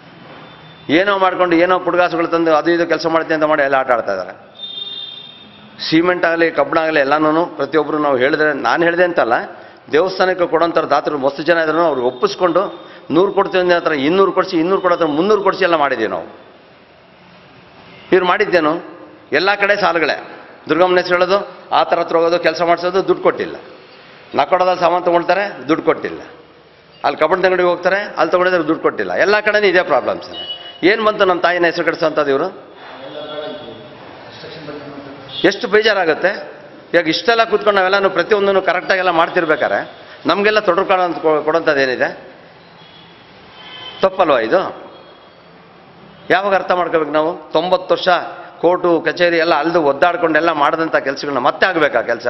ಏನೋ ಮಾಡ್ಕೊಂಡು ಏನೋ ಪುಡ್ಗಾಸುಗಳು ತಂದು ಅದು ಇದು ಕೆಲಸ ಮಾಡ್ತೀನಿ ಅಂತ ಮಾಡಿ ಎಲ್ಲ ಆಟ ಆಡ್ತಾ ಇದ್ದಾರೆ. ಸಿಮೆಂಟ್ ಆಗಲಿ ಕಬ್ಬಣ ಆಗಲಿ ಎಲ್ಲನೂ ಪ್ರತಿಯೊಬ್ಬರು ನಾವು ಹೇಳಿದ್ರೆ, ನಾನು ಹೇಳಿದೆ ಅಂತಲ್ಲ, ದೇವಸ್ಥಾನಕ್ಕೆ ಕೊಡೋಂಥವ್ರು ದಾತರು ಮಸ್ತು ಜನ ಇದ್ರು, ಅವ್ರಿಗೆ ಒಪ್ಪಿಸ್ಕೊಂಡು ನೂರು ಕೊಡ್ತೀವಿ ಅಂದ್ರೆ ಹತ್ರ ಇನ್ನೂರು ಕೊಡಿಸಿ, ಇನ್ನೂರು ಕೊಡೋತ್ರ ಮುನ್ನೂರು ಕೊಡಿಸಿ ಎಲ್ಲ ಮಾಡಿದ್ದೀವಿ ನಾವು. ಇವ್ರು ಮಾಡಿದ್ದೇನು? ಎಲ್ಲ ಕಡೆ ಸಾಲುಗಳೇ. ದುರ್ಗಮ್ಮನ ಹೆಸರು ಹೇಳೋದು, ಆ ಥರ ಹತ್ರ ಹೋಗೋದು, ಕೆಲಸ ಮಾಡಿಸೋದು, ದುಡ್ಡು ಕೊಟ್ಟಿಲ್ಲ. ನಕ್ಕೊಡೋದಲ್ಲಿ ಸಾಮಾನು ತೊಗೊಳ್ತಾರೆ, ದುಡ್ಡು ಕೊಟ್ಟಿಲ್ಲ. ಅಲ್ಲಿ ಕಬ್ಬಣದ ಅಂಗಡಿಗೆ ಹೋಗ್ತಾರೆ, ಅಲ್ಲಿ ತೊಗೊಂಡಿದ್ರೆ ದುಡ್ಡು ಕೊಟ್ಟಿಲ್ಲ. ಎಲ್ಲ ಕಡೆನೂ ಇದೇ ಪ್ರಾಬ್ಲಮ್ಸ್. ಏನು ಬಂತು ನಮ್ಮ ತಾಯಿನ ಹೆಸರು ಕೆಡಿಸೋಂಥದ್ದು ಇವರು? ಎಷ್ಟು ಬೇಜಾರಾಗುತ್ತೆ. ಇವಾಗ ಇಷ್ಟೆಲ್ಲ ಕೂತ್ಕೊಂಡು ನಾವೆಲ್ಲನೂ ಪ್ರತಿಯೊಂದನ್ನು ಕರೆಕ್ಟಾಗೆಲ್ಲ ಮಾಡ್ತಿರ್ಬೇಕಾರೆ ನಮಗೆಲ್ಲ ತೊಡರು ಕಾಣ ಅಂತ ಕೊಡೋಂಥದ್ದು ಏನಿದೆ? ತಪ್ಪಲ್ವಾ ಇದು? ಯಾವಾಗ ಅರ್ಥ ಮಾಡ್ಕೋಬೇಕು ನಾವು? ತೊಂಬತ್ತು ವರ್ಷ ಕೋರ್ಟು ಕಚೇರಿ ಎಲ್ಲ ಅಲ್ದು ಒದ್ದಾಡ್ಕೊಂಡೆಲ್ಲ ಮಾಡಿದಂಥ ಕೆಲಸಗಳನ್ನ ಮತ್ತೆ ಆಗಬೇಕಾ ಕೆಲಸ?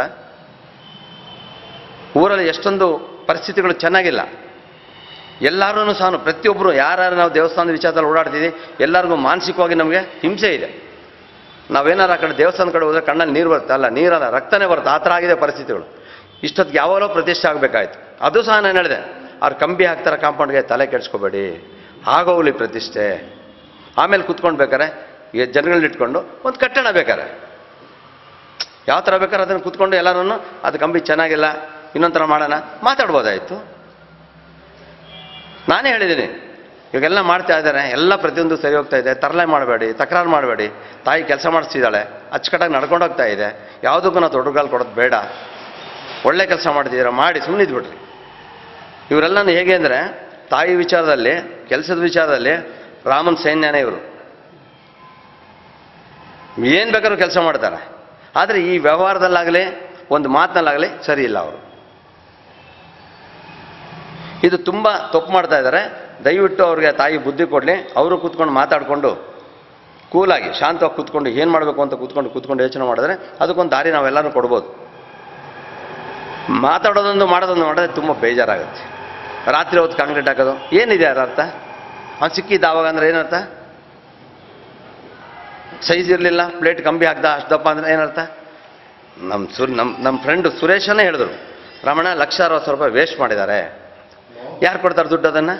ಊರಲ್ಲಿ ಎಷ್ಟೊಂದು ಪರಿಸ್ಥಿತಿಗಳು ಚೆನ್ನಾಗಿಲ್ಲ. ಎಲ್ಲರೂ ಸಹ ಪ್ರತಿಯೊಬ್ಬರು ಯಾರ್ಯಾರು ನಾವು ದೇವಸ್ಥಾನದ ವಿಚಾರದಲ್ಲಿ ಓಡಾಡ್ತಿದ್ದೀವಿ ಎಲ್ಲರಿಗೂ ಮಾನಸಿಕವಾಗಿ ನಮಗೆ ಹಿಂಸೆ ಇದೆ. ನಾವೇನಾರು ಆ ಕಡೆ ದೇವಸ್ಥಾನದ ಕಡೆ ಹೋದರೆ ಕಣ್ಣಲ್ಲಿ ನೀರು ಬರುತ್ತೆ, ಅಲ್ಲ ನೀರಲ್ಲ ರಕ್ತನೇ ಬರುತ್ತೆ. ಆ ಥರ ಆಗಿದೆ ಪರಿಸ್ಥಿತಿಗಳು. ಇಷ್ಟೊತ್ತಿಗೆ ಯಾವಾಗಲೂ ಪ್ರತಿಷ್ಠೆ ಆಗಬೇಕಾಯ್ತು. ಅದು ಸಹ ನಾನು ಹೇಳಿದೆ, ಅವ್ರು ಕಂಬಿ ಹಾಕ್ತಾರೆ ಕಾಂಪೌಂಡ್ಗೆ, ತಲೆ ಕೆಡಿಸ್ಕೋಬೇಡಿ, ಆಗೋಗ್ಲಿ ಪ್ರತಿಷ್ಠೆ. ಆಮೇಲೆ ಕೂತ್ಕೊಂಡು ಬೇಕಾರೆ ಈ ಜನಗಳನ್ನ ಇಟ್ಕೊಂಡು ಒಂದು ಕಟ್ಟಣ ಬೇಕಾರೆ ಯಾವ ಥರ ಬೇಕಾದ್ರೆ ಅದನ್ನು ಕೂತ್ಕೊಂಡು ಎಲ್ಲರೂ ಅದು ಕಂಬಿ ಚೆನ್ನಾಗಿಲ್ಲ ಇನ್ನೊಂದು ಥರ ಮಾಡೋಣ ಮಾತಾಡ್ಬೋದಾಯಿತು. ನಾನೇ ಹೇಳಿದ್ದೀನಿ, ಇವಾಗೆಲ್ಲ ಮಾಡ್ತಾ ಇದ್ದಾರೆ, ಎಲ್ಲ ಪ್ರತಿಯೊಂದು ಸರಿ ಹೋಗ್ತಾ ಇದೆ, ತರಲೆ ಮಾಡಬೇಡಿ, ತಕರಾರು ಮಾಡಬೇಡಿ. ತಾಯಿ ಕೆಲಸ ಮಾಡಿಸ್ತಿದ್ದಾಳೆ, ಅಚ್ಚುಕಟ್ಟಾಗಿ ನಡ್ಕೊಂಡು ಹೋಗ್ತಾ ಇದೆ, ಯಾವುದಕ್ಕೂ ನಾವು ತೊಡರುಗಾಲು ಕೊಡೋದು ಬೇಡ. ಒಳ್ಳೆ ಕೆಲಸ ಮಾಡ್ತಿದ್ದೀರ, ಮಾಡಿ ಸುಮ್ಮನಿದ್ಬಿಡ್ರಿ. ಇವರೆಲ್ಲನೂ ಹೇಗೆ ಅಂದರೆ ತಾಯಿ ವಿಚಾರದಲ್ಲಿ, ಕೆಲಸದ ವಿಚಾರದಲ್ಲಿ ರಾಮನ ಸೈನ್ಯನೇ ಇವರು. ಏನು ಬೇಕಾದ್ರೂ ಕೆಲಸ ಮಾಡ್ತಾರೆ. ಆದರೆ ಈ ವ್ಯವಹಾರದಲ್ಲಾಗಲಿ ಒಂದು ಮಾತಿನಲ್ಲಾಗಲಿ ಸರಿ ಇಲ್ಲ ಅವರು. ಇದು ತುಂಬ ತಪ್ಪು ಮಾಡ್ತಾ ಇದ್ದಾರೆ. ದಯವಿಟ್ಟು ಅವ್ರಿಗೆ ತಾಯಿ ಬುದ್ಧಿ ಕೊಡಲಿ. ಅವರು ಕೂತ್ಕೊಂಡು ಮಾತಾಡಿಕೊಂಡು ಕೂಲಾಗಿ ಶಾಂತವಾಗಿ ಕೂತ್ಕೊಂಡು ಏನು ಮಾಡಬೇಕು ಅಂತ ಕೂತ್ಕೊಂಡು ಕೂತ್ಕೊಂಡು ಯೋಚನೆ ಮಾಡಿದ್ರೆ ಅದಕ್ಕೊಂದು ದಾರಿ ನಾವೆಲ್ಲರೂ ಕೊಡ್ಬೋದು. ಮಾತಾಡೋದೊಂದು ಮಾಡೋದೊಂದು ಮಾಡಿದ್ರೆ ತುಂಬ ಬೇಜಾರಾಗುತ್ತೆ. ರಾತ್ರಿ ಹೊತ್ತು ಕಾಂಕ್ರೀಟ್ ಹಾಕೋದು ಏನಿದೆ ಅದರ ಅರ್ಥ? ಅವ್ನು ಸಿಕ್ಕಿದ್ದ ಆವಾಗ ಅಂದರೆ ಏನರ್ಥ? ಸೈಜ್ ಇರಲಿಲ್ಲ, ಪ್ಲೇಟ್ ಕಂಬಿ ಹಾಕ್ದ ಅಷ್ಟು ದಪ್ಪ ಅಂದರೆ ಏನರ್ಥ? ನಮ್ಮ ಸುರ್ ನಮ್ಮ ನಮ್ಮ ಫ್ರೆಂಡು ಸುರೇಶನೇ ಹೇಳಿದ್ರು, ರಮಣ ಲಕ್ಷ ಅರವತ್ತು ಸಾವಿರ ರೂಪಾಯಿ ವೇಸ್ಟ್ ಮಾಡಿದ್ದಾರೆ. ಯಾರು ಕೊಡ್ತಾರೆ ದುಡ್ಡು? ಅದನ್ನು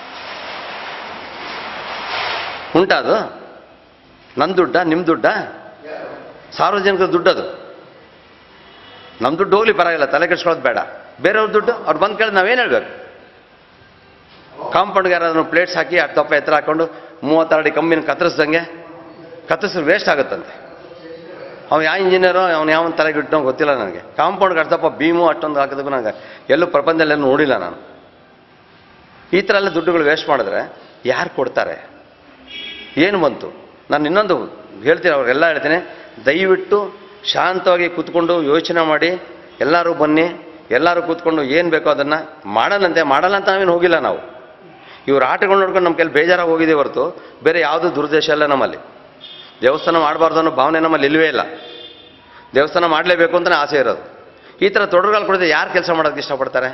ಉಂಟಾ? ಅದು ನನ್ನ ದುಡ್ಡ ನಿಮ್ಮ ದುಡ್ಡ? ಸಾರ್ವಜನಿಕರ ದುಡ್ಡದು. ನಮ್ಮ ದುಡ್ಡು ಹೋಗ್ಲಿ ಪರವಾಗಿಲ್ಲ, ತಲೆ ಕೆಡ್ಸ್ಕೊಳ್ಳೋದು ಬೇಡ. ಬೇರೆಯವ್ರ ದುಡ್ಡು ಅವ್ರು ಬಂದು ಕೇಳಿದ್ರೆ ನಾವೇನು ಹೇಳಬೇಕು? ಕಾಂಪೌಂಡ್ಗೆ ಯಾರಾದ್ರೂ ಪ್ಲೇಟ್ಸ್ ಹಾಕಿ ಅಷ್ಟು ದಪ್ಪ ಎತ್ತರ ಹಾಕ್ಕೊಂಡು ಮೂವತ್ತಾರಡಿ ಕಂಬಿನ ಕತ್ತರಿಸ್ದಂಗೆ ಕತ್ತರಿಸಿದ್ರೆ ವೇಸ್ಟ್ ಆಗುತ್ತಂತೆ. ಅವ್ನು ಯಾವ ಇಂಜಿನಿಯರು, ಅವ್ನು ಯಾವ ತಲೆಗೆ ಇಟ್ಟೋ ಗೊತ್ತಿಲ್ಲ ನನಗೆ. ಕಾಂಪೌಂಡ್ಗೆ ಅಷ್ಟು ದಪ್ಪ ಬೀಮು ಅಷ್ಟೊಂದು ಹಾಕೋದಕ್ಕೂ ನನಗೆ ಎಲ್ಲೂ ಪ್ರಪಂಚದಲ್ಲೆಲ್ಲೂ ನೋಡಿಲ್ಲ ನಾನು. ಈ ಥರ ಎಲ್ಲ ದುಡ್ಡುಗಳು ವೇಸ್ಟ್ ಮಾಡಿದ್ರೆ ಯಾರು ಕೊಡ್ತಾರೆ? ಏನು ಬಂತು? ನಾನು ಇನ್ನೊಂದು ಹೇಳ್ತೀನಿ, ಅವ್ರಿಗೆಲ್ಲ ಹೇಳ್ತೀನಿ, ದಯವಿಟ್ಟು ಶಾಂತವಾಗಿ ಕೂತ್ಕೊಂಡು ಯೋಚನೆ ಮಾಡಿ, ಎಲ್ಲರೂ ಬನ್ನಿ, ಎಲ್ಲರೂ ಕೂತ್ಕೊಂಡು ಏನು ಬೇಕೋ ಅದನ್ನು ಮಾಡೋಣಂತೆ. ಮಾಡಲ್ಲ ಅಂತ ನಾವೇನು ಹೋಗಿಲ್ಲ ನಾವು. ಇವ್ರು ಆಟಗಳು ನೋಡ್ಕೊಂಡು ನಮ್ಮ ಕೈಲಿ ಬೇಜಾರಾಗಿ ಹೋಗಿದ್ದೀವಿ ಹೊರತು ಬೇರೆ ಯಾವುದೂ ದುರುದ್ದೇಶ ಇಲ್ಲ ನಮ್ಮಲ್ಲಿ. ದೇವಸ್ಥಾನ ಮಾಡಬಾರ್ದು ಅನ್ನೋ ಭಾವನೆ ನಮ್ಮಲ್ಲಿ ಇಲ್ಲವೇ ಇಲ್ಲ. ದೇವಸ್ಥಾನ ಮಾಡಲೇಬೇಕು ಅಂತಲೇ ಆಸೆ ಇರೋದು. ಈ ಥರ ತೊಡರುಗಳು ಕೊಡಿದ್ರೆ ಯಾರು ಕೆಲಸ ಮಾಡೋದಕ್ಕೆ ಇಷ್ಟಪಡ್ತಾರೆ?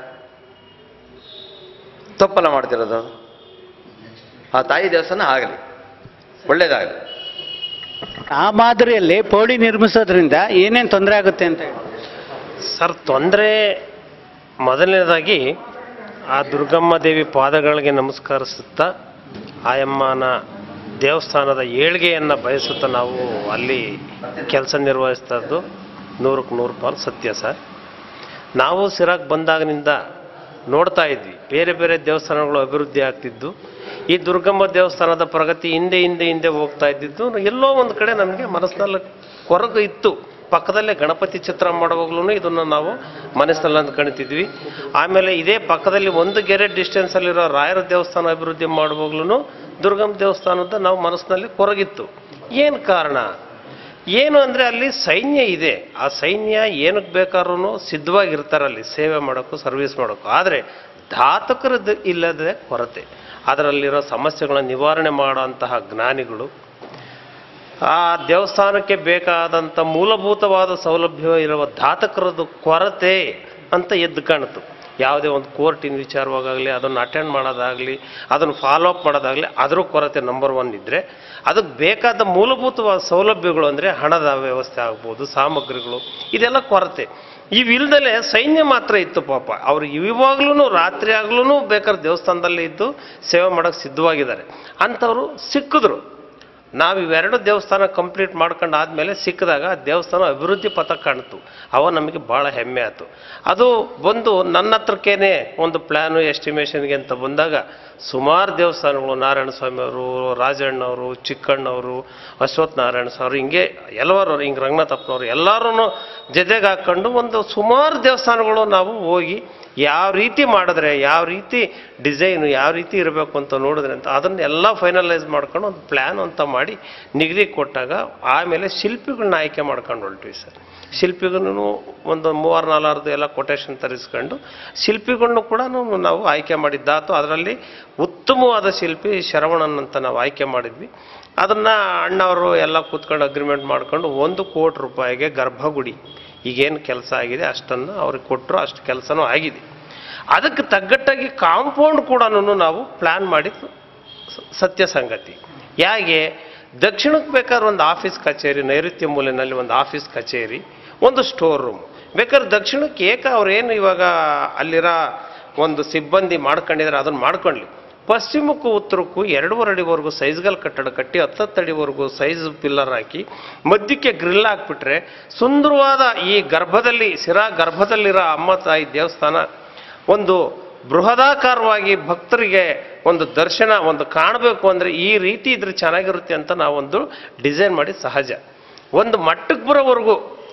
ತಪ್ಪಲ್ಲ ಮಾಡ್ತಿರೋದು. ಆ ತಾಯಿ ದೇವಸ್ಥಾನ ಆಗಲಿ, ಒಳ್ಳೇದಾಗಲಿ. ಆ ಮಾದರಿಯಲ್ಲಿ ಪೌಳಿ ನಿರ್ಮಿಸೋದ್ರಿಂದ ಏನೇನು ತೊಂದರೆ ಆಗುತ್ತೆ ಅಂತ ಹೇಳಿ ಸರ್? ತೊಂದರೆ ಮೊದಲನೇದಾಗಿ ಆ ದುರ್ಗಮ್ಮ ದೇವಿ ಪಾದಗಳಿಗೆ ನಮಸ್ಕರಿಸುತ್ತಾ ಆಯಮ್ಮನ ದೇವಸ್ಥಾನದ ಏಳ್ಗೆಯನ್ನು ಬಯಸುತ್ತಾ ನಾವು ಅಲ್ಲಿ ಕೆಲಸ ನಿರ್ವಹಿಸ್ತಾದ್ದು ನೂರಕ್ಕೆ ನೂರು ಪಾಲು ಸತ್ಯ ಸರ್. ನಾವು ಸಿರಾಕ್ ಬಂದಾಗಿನಿಂದ ನೋಡ್ತಾ ಇದ್ವಿ ಬೇರೆ ಬೇರೆ ದೇವಸ್ಥಾನಗಳು ಅಭಿವೃದ್ಧಿ ಆಗ್ತಿದ್ದು, ಈ ದುರ್ಗಮ್ಮ ದೇವಸ್ಥಾನದ ಪ್ರಗತಿ ಹಿಂದೆ ಹಿಂದೆ ಹಿಂದೆ ಹೋಗ್ತಾ ಇದ್ದಿದ್ದು ಎಲ್ಲೋ ಒಂದು ಕಡೆ ನಮಗೆ ಮನಸ್ಸಿನಲ್ಲಿ ಕೊರಗು ಇತ್ತು. ಪಕ್ಕದಲ್ಲೇ ಗಣಪತಿ ಚಿತ್ರ ಮಾಡುವಾಗಲೂ ಇದನ್ನು ನಾವು ಮನಸ್ಸಿನಲ್ಲಿ ಅಂದ್ಕೊಳ್ತಿದ್ವಿ. ಆಮೇಲೆ ಇದೇ ಪಕ್ಕದಲ್ಲಿ ಒಂದು ಗೆರೆ ಡಿಸ್ಟೆನ್ಸಲ್ಲಿರೋ ರಾಯರ ದೇವಸ್ಥಾನ ಅಭಿವೃದ್ಧಿ ಮಾಡುವಾಗಲೂ ದುರ್ಗಮ್ಮ ದೇವಸ್ಥಾನದ ನಾವು ಮನಸ್ಸಿನಲ್ಲಿ ಕೊರಗಿತ್ತು. ಏನು ಕಾರಣ? ಏನು ಅಂದರೆ ಅಲ್ಲಿ ಸೈನ್ಯ ಇದೆ. ಆ ಸೈನ್ಯ ಏನಕ್ಕೆ ಬೇಕಾದ್ರೂ ಸಿದ್ಧವಾಗಿರ್ತಾರೆ ಅಲ್ಲಿ ಸೇವೆ ಮಾಡೋಕ್ಕೂ ಸರ್ವಿಸ್ ಮಾಡೋಕ್ಕೂ. ಆದರೆ ಧಾತಕರದ್ದು ಇಲ್ಲದೆ ಕೊರತೆ, ಅದರಲ್ಲಿರೋ ಸಮಸ್ಯೆಗಳನ್ನು ನಿವಾರಣೆ ಮಾಡೋಂತಹ ಜ್ಞಾನಿಗಳು, ಆ ದೇವಸ್ಥಾನಕ್ಕೆ ಬೇಕಾದಂಥ ಮೂಲಭೂತವಾದ ಸೌಲಭ್ಯ ಇರುವ ಧಾತಕರದ್ದು ಕೊರತೆ ಅಂತ ಎದ್ದು ಕಾಣ್ತು. ಯಾವುದೇ ಒಂದು ಕೋರ್ಟಿನ ವಿಚಾರವಾಗಲಿ, ಅದನ್ನು ಅಟೆಂಡ್ ಮಾಡೋದಾಗಲಿ, ಅದನ್ನು ಫಾಲೋ ಅಪ್ ಮಾಡೋದಾಗಲಿ, ಅದರ ಕೊರತೆ ನಂಬರ್ ಒನ್ ಇದ್ದರೆ, ಅದಕ್ಕೆ ಬೇಕಾದ ಮೂಲಭೂತವಾದ ಸೌಲಭ್ಯಗಳು ಅಂದರೆ ಹಣದ ವ್ಯವಸ್ಥೆ ಆಗ್ಬೋದು, ಸಾಮಗ್ರಿಗಳು, ಇದೆಲ್ಲ ಕೊರತೆ. ಇವಿಲ್ದಲೇ ಸೈನ್ಯ ಮಾತ್ರ ಇತ್ತು ಪಾಪ. ಅವರು ಇವಾಗ್ಲೂ ರಾತ್ರಿ ಆಗ್ಲೂ ಬೇಕಾದ್ರೆ ದೇವಸ್ಥಾನದಲ್ಲೇ ಇದ್ದು ಸೇವೆ ಮಾಡೋಕ್ಕೆ ಸಿದ್ಧವಾಗಿದ್ದಾರೆ. ಅಂಥವ್ರು ಸಿಕ್ಕಿದ್ರು. ನಾವು ಇವೆರಡು ದೇವಸ್ಥಾನ ಕಂಪ್ಲೀಟ್ ಮಾಡ್ಕೊಂಡು ಆದಮೇಲೆ ಸಿಕ್ಕಿದಾಗ ದೇವಸ್ಥಾನ ಅಭಿವೃದ್ಧಿ ಪಥ ಕಾಣ್ತು. ಅವ ನಮಗೆ ಭಾಳ ಹೆಮ್ಮೆ ಆಯಿತು. ಅದು ಬಂದು ನನ್ನ ಹತ್ರಕ್ಕೇನೆ ಒಂದು ಪ್ಲ್ಯಾನು ಎಸ್ಟಿಮೇಷನ್ಗೆ ಅಂತ ಬಂದಾಗ ಸುಮಾರು ದೇವಸ್ಥಾನಗಳು, ನಾರಾಯಣ ಸ್ವಾಮಿಯವರು, ರಾಜಣ್ಣವರು, ಚಿಕ್ಕಣ್ಣವರು, ಅಶ್ವಥ್ ನಾರಾಯಣ ಸ್ವಾಮಿ, ಹಿಂಗೆ ಎಲ್ಲವರು, ಹಿಂಗೆ ರಂಗನಾಥಪ್ಪನವರು ಎಲ್ಲರೂ ಜೊತೆಗೆ ಹಾಕ್ಕೊಂಡು ಒಂದು ಸುಮಾರು ದೇವಸ್ಥಾನಗಳು ನಾವು ಹೋಗಿ ಯಾವ ರೀತಿ ಮಾಡಿದ್ರೆ, ಯಾವ ರೀತಿ ಡಿಸೈನು ಯಾವ ರೀತಿ ಇರಬೇಕು ಅಂತ ನೋಡಿದ್ರೆ ಅಂತ ಅದನ್ನೆಲ್ಲ ಫೈನಲೈಸ್ ಮಾಡ್ಕೊಂಡು ಒಂದು ಪ್ಲ್ಯಾನ್ ಅಂತ ಮಾಡಿ ನಿಗದಿ ಕೊಟ್ಟಾಗ ಆಮೇಲೆ ಶಿಲ್ಪಿಗಳನ್ನ ಆಯ್ಕೆ ಮಾಡ್ಕೊಂಡು ಹೊರಟ್ವಿ ಸರ್. ಶಿಲ್ಪಿಗೂ ಒಂದು ಮೂವಾರು ನಾಲ್ಕು ಎಲ್ಲ ಕೊಟೇಶನ್ ತರಿಸ್ಕೊಂಡು ಶಿಲ್ಪಿಗಳನ್ನು ಕೂಡ ನಾವು ಆಯ್ಕೆ ಮಾಡಿದ್ದಾತು. ಅದರಲ್ಲಿ ಉತ್ತಮವಾದ ಶಿಲ್ಪಿ ಶರವಣನ್ ಅಂತ ನಾವು ಆಯ್ಕೆ ಮಾಡಿದ್ವಿ. ಅದನ್ನು ಅಣ್ಣವರು ಎಲ್ಲ ಕೂತ್ಕೊಂಡು ಅಗ್ರಿಮೆಂಟ್ ಮಾಡ್ಕೊಂಡು ಒಂದು ಕೋಟಿ ರೂಪಾಯಿಗೆ ಗರ್ಭಗುಡಿ ಈಗೇನು ಕೆಲಸ ಆಗಿದೆ ಅಷ್ಟನ್ನು ಅವ್ರಿಗೆ ಕೊಟ್ಟರು, ಅಷ್ಟು ಕೆಲಸನೂ ಆಗಿದೆ. ಅದಕ್ಕೆ ತಗ್ಗಟ್ಟಾಗಿ ಕಾಂಪೌಂಡ್ ಕೂಡ ನಾವು ಪ್ಲ್ಯಾನ್ ಮಾಡಿದ್ದು ಸತ್ಯ ಸಂಗತಿ. ಹೇಗೆ ದಕ್ಷಿಣಕ್ಕೆ ಬೇಕಾದ್ರೆ ಒಂದು ಆಫೀಸ್ ಕಚೇರಿ, ನೈಋತ್ಯ ಮೂಲೆಯಲ್ಲಿ ಒಂದು ಆಫೀಸ್ ಕಚೇರಿ, ಒಂದು ಸ್ಟೋರ್ ರೂಮ್ ಬೇಕಾದ್ರೆ ದಕ್ಷಿಣಕ್ಕೆ ಏಕ ಅವ್ರೇನು ಇವಾಗ ಅಲ್ಲಿರೋ ಒಂದು ಸಿಬ್ಬಂದಿ ಮಾಡ್ಕೊಂಡಿದ್ದಾರೆ ಅದನ್ನು ಮಾಡ್ಕೊಳ್ಳಿ. ಪಶ್ಚಿಮಕ್ಕೂ ಉತ್ತರಕ್ಕೂ ಎರಡೂವರೆ ಅಡಿವರೆಗೂ ಸೈಜ್ಗಲ್ ಕಟ್ಟಡ ಕಟ್ಟಿ ಹತ್ತತ್ತು ಅಡಿವರೆಗೂ ಸೈಜ್ ಪಿಲ್ಲರ್ ಹಾಕಿ ಮಧ್ಯಕ್ಕೆ ಗ್ರಿಲ್ ಹಾಕ್ಬಿಟ್ರೆ ಸುಂದರವಾದ ಈ ಗರ್ಭದಲ್ಲಿ ಶಿರಾ ಗರ್ಭದಲ್ಲಿರೋ ಅಮ್ಮ ತಾಯಿ ದೇವಸ್ಥಾನ ಒಂದು ಬೃಹದಾಕಾರವಾಗಿ ಭಕ್ತರಿಗೆ ಒಂದು ದರ್ಶನ ಒಂದು ಕಾಣಬೇಕು ಅಂದರೆ ಈ ರೀತಿ ಇದ್ರೆ ಚೆನ್ನಾಗಿರುತ್ತೆ ಅಂತ ನಾವೊಂದು ಡಿಸೈನ್ ಮಾಡಿ ಸಹಜ ಒಂದು ಮಟ್ಟಕ್ಕೆ ಬರೋವರೆಗೂ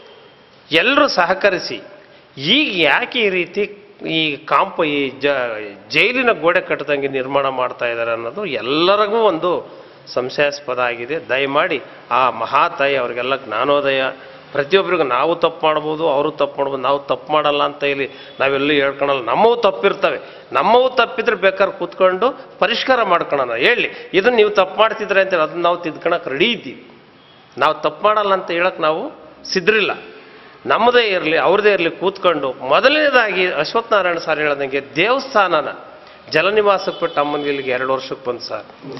ಎಲ್ಲರೂ ಸಹಕರಿಸಿ ಈಗ ಯಾಕೆ ಈ ರೀತಿ ಈ ಕಾಂಪ ಈ ಜ ಜೈಲಿನ ಗೋಡೆ ಕಟ್ಟದಂಗೆ ನಿರ್ಮಾಣ ಮಾಡ್ತಾ ಇದ್ದಾರೆ ಅನ್ನೋದು ಎಲ್ಲರಿಗೂ ಒಂದು ಸಂಶಯಾಸ್ಪದ ಆಗಿದೆ. ದಯಮಾಡಿ ಆ ಮಹಾತಾಯಿ ಅವರಿಗೆಲ್ಲ ಜ್ಞಾನೋದಯ, ಪ್ರತಿಯೊಬ್ಬರಿಗೂ ನಾವು ತಪ್ಪು ಮಾಡ್ಬೋದು, ಅವರು ತಪ್ಪು ಮಾಡ್ಬೋದು, ನಾವು ತಪ್ಪು ಮಾಡಲ್ಲ ಅಂತ ಇಲ್ಲಿ ನಾವೆಲ್ಲೂ ಹೇಳ್ಕೊಳಲ್ಲ. ನಮ್ಮವು ತಪ್ಪಿರ್ತವೆ, ನಮ್ಮವು ತಪ್ಪಿದ್ರೆ ಬೇಕಾದ್ರೆ ಕೂತ್ಕೊಂಡು ಪರಿಷ್ಕಾರ ಮಾಡ್ಕೊಳೋಣ. ಹೇಳಿ ಇದನ್ನು ನೀವು ತಪ್ಪು ಮಾಡ್ತಿದ್ರೆ ಅಂತೇಳಿ ಅದನ್ನ ನಾವು ತಿದ್ಕೊಳಕ್ಕೆ ರೆಡಿ ಇದ್ದೀವಿ. ನಾವು ತಪ್ಪು ಮಾಡಲ್ಲ ಅಂತ ಹೇಳಕ್ಕೆ ನಾವು ಸಿದ್ರಿಲ್ಲ. ನಮ್ಮದೇ ಇರಲಿ ಅವ್ರದ್ದೇ ಇರಲಿ ಕೂತ್ಕೊಂಡು ಮೊದಲನೇದಾಗಿ ಅಶ್ವಥ್ ನಾರಾಯಣ ಸರ್ ಹೇಳೋದಂಗೆ ದೇವಸ್ಥಾನನ ಜಲನಿವಾಸಕ್ಕೆ ಬಿಟ್ಟು ಅಮ್ಮನಿಗೆ ಎರಡು ವರ್ಷಕ್ಕೆ ಬಂದು ಸರ್,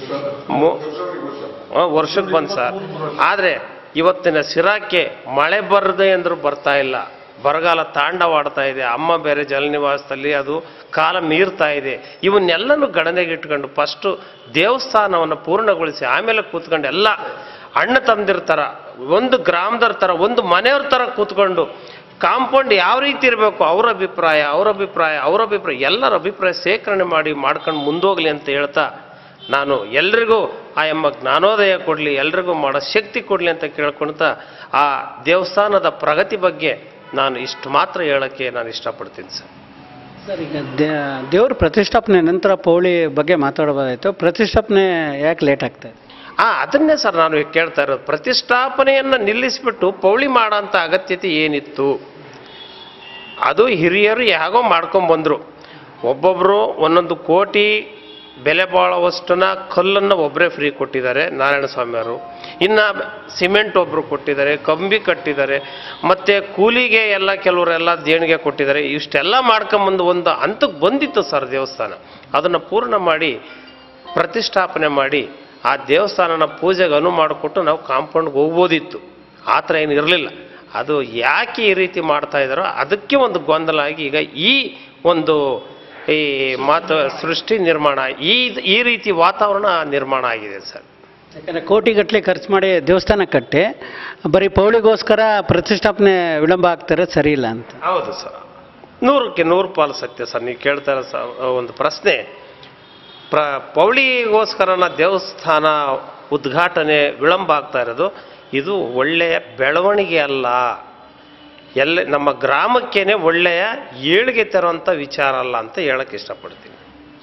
ವರ್ಷಕ್ಕೆ ಬಂದು ಸರ್. ಆದರೆ ಇವತ್ತಿನ ಶಿರಾಕ್ಕೆ ಮಳೆ ಬರದೆ ಅಂದರೂ ಬರ್ತಾ ಇಲ್ಲ, ಬರಗಾಲ ತಾಂಡವಾಡ್ತಾ ಇದೆ. ಅಮ್ಮ ಬೇರೆ ಜಲನಿವಾಸದಲ್ಲಿ ಅದು ಕಾಲ ಮೀರ್ತಾ ಇದೆ. ಇವನ್ನೆಲ್ಲನೂ ಗಣನೆಗೆ ಇಟ್ಕೊಂಡು ಫಸ್ಟು ದೇವಸ್ಥಾನವನ್ನು ಪೂರ್ಣಗೊಳಿಸಿ ಆಮೇಲೆ ಕೂತ್ಕೊಂಡು ಎಲ್ಲ ಅಣ್ಣ ತಮ್ಮದಿರ ಥರ, ಒಂದು ಗ್ರಾಮದವ್ರ ಥರ, ಒಂದು ಮನೆಯವ್ರ ಥರ ಕೂತ್ಕೊಂಡು ಕಾಂಪೌಂಡ್ ಯಾವ ರೀತಿ ಇರಬೇಕು ಅವ್ರ ಅಭಿಪ್ರಾಯ ಅವ್ರ ಅಭಿಪ್ರಾಯ ಅವ್ರ ಅಭಿಪ್ರಾಯ ಎಲ್ಲರ ಅಭಿಪ್ರಾಯ ಸೇಕರಣೆ ಮಾಡಿ ಮಾಡ್ಕೊಂಡು ಮುಂದೋಗ್ಲಿ ಅಂತ ಹೇಳ್ತಾ ನಾನು ಎಲ್ರಿಗೂ ಆ ಎಮ್ಮ ಜ್ಞಾನೋದಯ ಕೊಡಲಿ, ಎಲ್ರಿಗೂ ಮಾಡೋ ಶಕ್ತಿ ಕೊಡಲಿ ಅಂತ ಕೇಳ್ಕೊಳ್ತಾ ಆ ದೇವಸ್ಥಾನದ ಪ್ರಗತಿ ಬಗ್ಗೆ ನಾನು ಇಷ್ಟು ಮಾತ್ರ ಹೇಳೋಕ್ಕೆ ನಾನು ಇಷ್ಟಪಡ್ತೀನಿ ಸರ್. ಸರ್, ಈಗ ದೇವ್ರ ಪ್ರತಿಷ್ಠಾಪನೆ ನಂತರ ಪೌಳಿ ಬಗ್ಗೆ ಮಾತಾಡಬಹುದಾಯಿತು. ಪ್ರತಿಷ್ಠಾಪನೆ ಯಾಕೆ ಲೇಟ್ ಆಗ್ತಾ ಇದೆ? ಆ ಅದನ್ನೇ ಸರ್ ನಾನು ಕೇಳ್ತಾ ಇರೋದು. ಪ್ರತಿಷ್ಠಾಪನೆಯನ್ನು ನಿಲ್ಲಿಸ್ಬಿಟ್ಟು ಪೌಳಿ ಮಾಡೋಂಥ ಅಗತ್ಯತೆ ಏನಿತ್ತು? ಅದು ಹಿರಿಯರು ಯಾಗೋ ಮಾಡ್ಕೊಂಬಂದರು. ಒಬ್ಬೊಬ್ಬರು ಒಂದೊಂದು ಕೋಟಿ ಬೆಲೆ ಬಾಳುವಷ್ಟನ್ನ ಕಲ್ಲನ್ನು ಒಬ್ಬರೇ ಫ್ರೀ ಕೊಟ್ಟಿದ್ದಾರೆ ನಾರಾಯಣ ಸ್ವಾಮಿಯವರು. ಇನ್ನು ಸಿಮೆಂಟ್ ಒಬ್ಬರು ಕೊಟ್ಟಿದ್ದಾರೆ, ಕಂಬಿ ಕಟ್ಟಿದ್ದಾರೆ, ಮತ್ತು ಕೂಲಿಗೆ ಎಲ್ಲ ಕೆಲವರೆಲ್ಲ ದೇಣಿಗೆ ಕೊಟ್ಟಿದ್ದಾರೆ. ಇಷ್ಟೆಲ್ಲ ಮಾಡ್ಕೊಂಬಂದು ಒಂದು ಹಂತಕ್ಕೆ ಬಂದಿತ್ತು ಸರ್ ದೇವಸ್ಥಾನ. ಅದನ್ನು ಪೂರ್ಣ ಮಾಡಿ ಪ್ರತಿಷ್ಠಾಪನೆ ಮಾಡಿ ಆ ದೇವಸ್ಥಾನನ ಪೂಜೆಗೆ ಅನು ಮಾಡಿಕೊಟ್ಟು ನಾವು ಕಾಂಪೌಂಡ್ಗೆ ಹೋಗ್ಬೋದಿತ್ತು. ಆ ಥರ ಏನು ಇರಲಿಲ್ಲ. ಅದು ಯಾಕೆ ಈ ರೀತಿ ಮಾಡ್ತಾ ಇದ್ದಾರೋ ಅದಕ್ಕೆ ಒಂದು ಗೊಂದಲ ಆಗಿ ಈಗ ಈ ಒಂದು ಈ ಮಾತು ಸೃಷ್ಟಿ ನಿರ್ಮಾಣ ಈ ಈ ರೀತಿ ವಾತಾವರಣ ನಿರ್ಮಾಣ ಆಗಿದೆ ಸರ್. ಯಾಕಂದರೆ ಕೋಟಿಗಟ್ಟಲೆ ಖರ್ಚು ಮಾಡಿ ದೇವಸ್ಥಾನ ಕಟ್ಟಿ ಬರೀ ಪೌಳಿಗೋಸ್ಕರ ಪ್ರತಿಷ್ಠಾಪನೆ ವಿಳಂಬ ಆಗ್ತಾರೆ, ಸರಿ ಇಲ್ಲ ಅಂತ. ಹೌದು ಸರ್, ನೂರಕ್ಕೆ ನೂರು ಪಾಲು ಸತ್ಯ ಸರ್. ನೀವು ಕೇಳ್ತಾ ಇರೋ ಸ ಒಂದು ಪ್ರಶ್ನೆ, ಪ್ರ ಪೌಳಿಗೋಸ್ಕರನ ದೇವಸ್ಥಾನ ಉದ್ಘಾಟನೆ ವಿಳಂಬ ಆಗ್ತಾ ಇರೋದು ಇದು ಒಳ್ಳೆಯ ಬೆಳವಣಿಗೆ ಅಲ್ಲ. ಎಲ್ಲ ನಮ್ಮ ಗ್ರಾಮಕ್ಕೇನೆ ಒಳ್ಳೆಯ ಏಳಿಗೆ ತರುವಂಥ ವಿಚಾರ ಅಲ್ಲ ಅಂತ ಹೇಳಕ್ಕೆ ಇಷ್ಟಪಡ್ತೀನಿ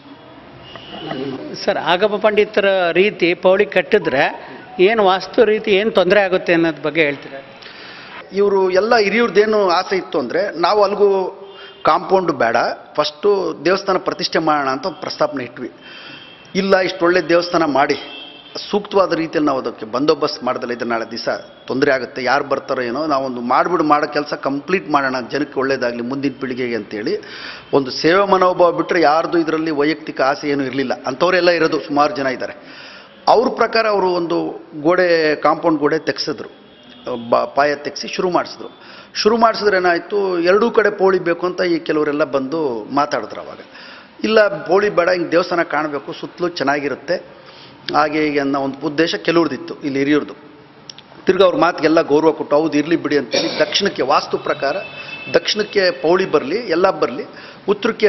ಸರ್. ಆಗಮ ಪಂಡಿತರ ರೀತಿ ಪೌಳಿ ಕಟ್ಟಿದ್ರೆ ಏನು ವಾಸ್ತು ರೀತಿ ಏನು ತೊಂದರೆ ಆಗುತ್ತೆ ಅನ್ನೋದ್ರ ಬಗ್ಗೆ ಹೇಳ್ತೀರಾ? ಇವರು ಎಲ್ಲ ಹಿರಿಯವ್ರದ್ದೇನು ಆಸೆ ಇತ್ತು ಅಂದರೆ ನಾವು ಅಲ್ಲಿಗೂ ಕಾಂಪೌಂಡ್ ಬೇಡ, ಫಸ್ಟು ದೇವಸ್ಥಾನ ಪ್ರತಿಷ್ಠೆ ಮಾಡೋಣ ಅಂತ ಒಂದು ಪ್ರಸ್ತಾಪನೆ ಇಟ್ವಿ. ಇಲ್ಲ, ಇಷ್ಟು ಒಳ್ಳೆ ದೇವಸ್ಥಾನ ಮಾಡಿ ಸೂಕ್ತವಾದ ರೀತಿಯಲ್ಲಿ ನಾವು ಅದಕ್ಕೆ ಬಂದೋಬಸ್ತ್ ಮಾಡ್ದಲ್ಲ ಇದ್ರೆ ನಾಳೆ ದಿವಸ ತೊಂದರೆ ಆಗುತ್ತೆ, ಯಾರು ಬರ್ತಾರೋ ಏನೋ, ನಾವೊಂದು ಮಾಡಿಬಿಡು ಮಾಡೋ ಕೆಲಸ ಕಂಪ್ಲೀಟ್ ಮಾಡೋಣ, ಜನಕ್ಕೆ ಒಳ್ಳೇದಾಗಲಿ ಮುಂದಿನ ಪೀಳಿಗೆಗೆ ಅಂತೇಳಿ ಒಂದು ಸೇವೆ ಮನೋಭಾವ ಬಿಟ್ಟರೆ ಯಾರ್ದು ಇದರಲ್ಲಿ ವೈಯಕ್ತಿಕ ಆಸೆ ಏನೂ ಇರಲಿಲ್ಲ. ಅಂಥವರೆಲ್ಲ ಇರೋದು ಸುಮಾರು ಜನ ಇದ್ದಾರೆ. ಅವ್ರ ಪ್ರಕಾರ ಅವರು ಒಂದು ಗೋಡೆ ಕಾಂಪೌಂಡ್ ಗೋಡೆ ತೆಗೆಸಿದ್ರು, ಬ ಪಾಯ ತೆಗೆಸಿ ಶುರು ಮಾಡಿಸಿದ್ರು. ಶುರು ಮಾಡಿಸಿದ್ರೆ ಏನಾಯಿತು, ಎರಡೂ ಕಡೆ ಪೋಳಿ ಬೇಕು ಅಂತ ಈ ಕೆಲವರೆಲ್ಲ ಬಂದು ಮಾತಾಡಿದ್ರು. ಅವಾಗ ಇಲ್ಲ, ಪೋಳಿ ಬೇಡ, ಹಿಂಗೆ ದೇವಸ್ಥಾನ ಕಾಣಬೇಕು, ಸುತ್ತಲೂ ಚೆನ್ನಾಗಿರುತ್ತೆ, ಹಾಗೆ ಹೀಗೆ ಅನ್ನೋ ಒಂದು ಉದ್ದೇಶ ಕೆಲವ್ರದಿತ್ತು ಇಲ್ಲಿ ಹಿರಿಯರ್ದು. ತಿರ್ಗಿ ಅವ್ರ ಮಾತಿಗೆಲ್ಲ ಗೌರವ ಕೊಟ್ಟು ಹೌದು ಇರಲಿ ಬಿಡಿ ಅಂತೇಳಿ ದಕ್ಷಿಣಕ್ಕೆ ವಾಸ್ತು ಪ್ರಕಾರ ದಕ್ಷಿಣಕ್ಕೆ ಪೌಳಿ ಬರಲಿ ಎಲ್ಲ ಬರಲಿ, ಉತ್ತರಕ್ಕೆ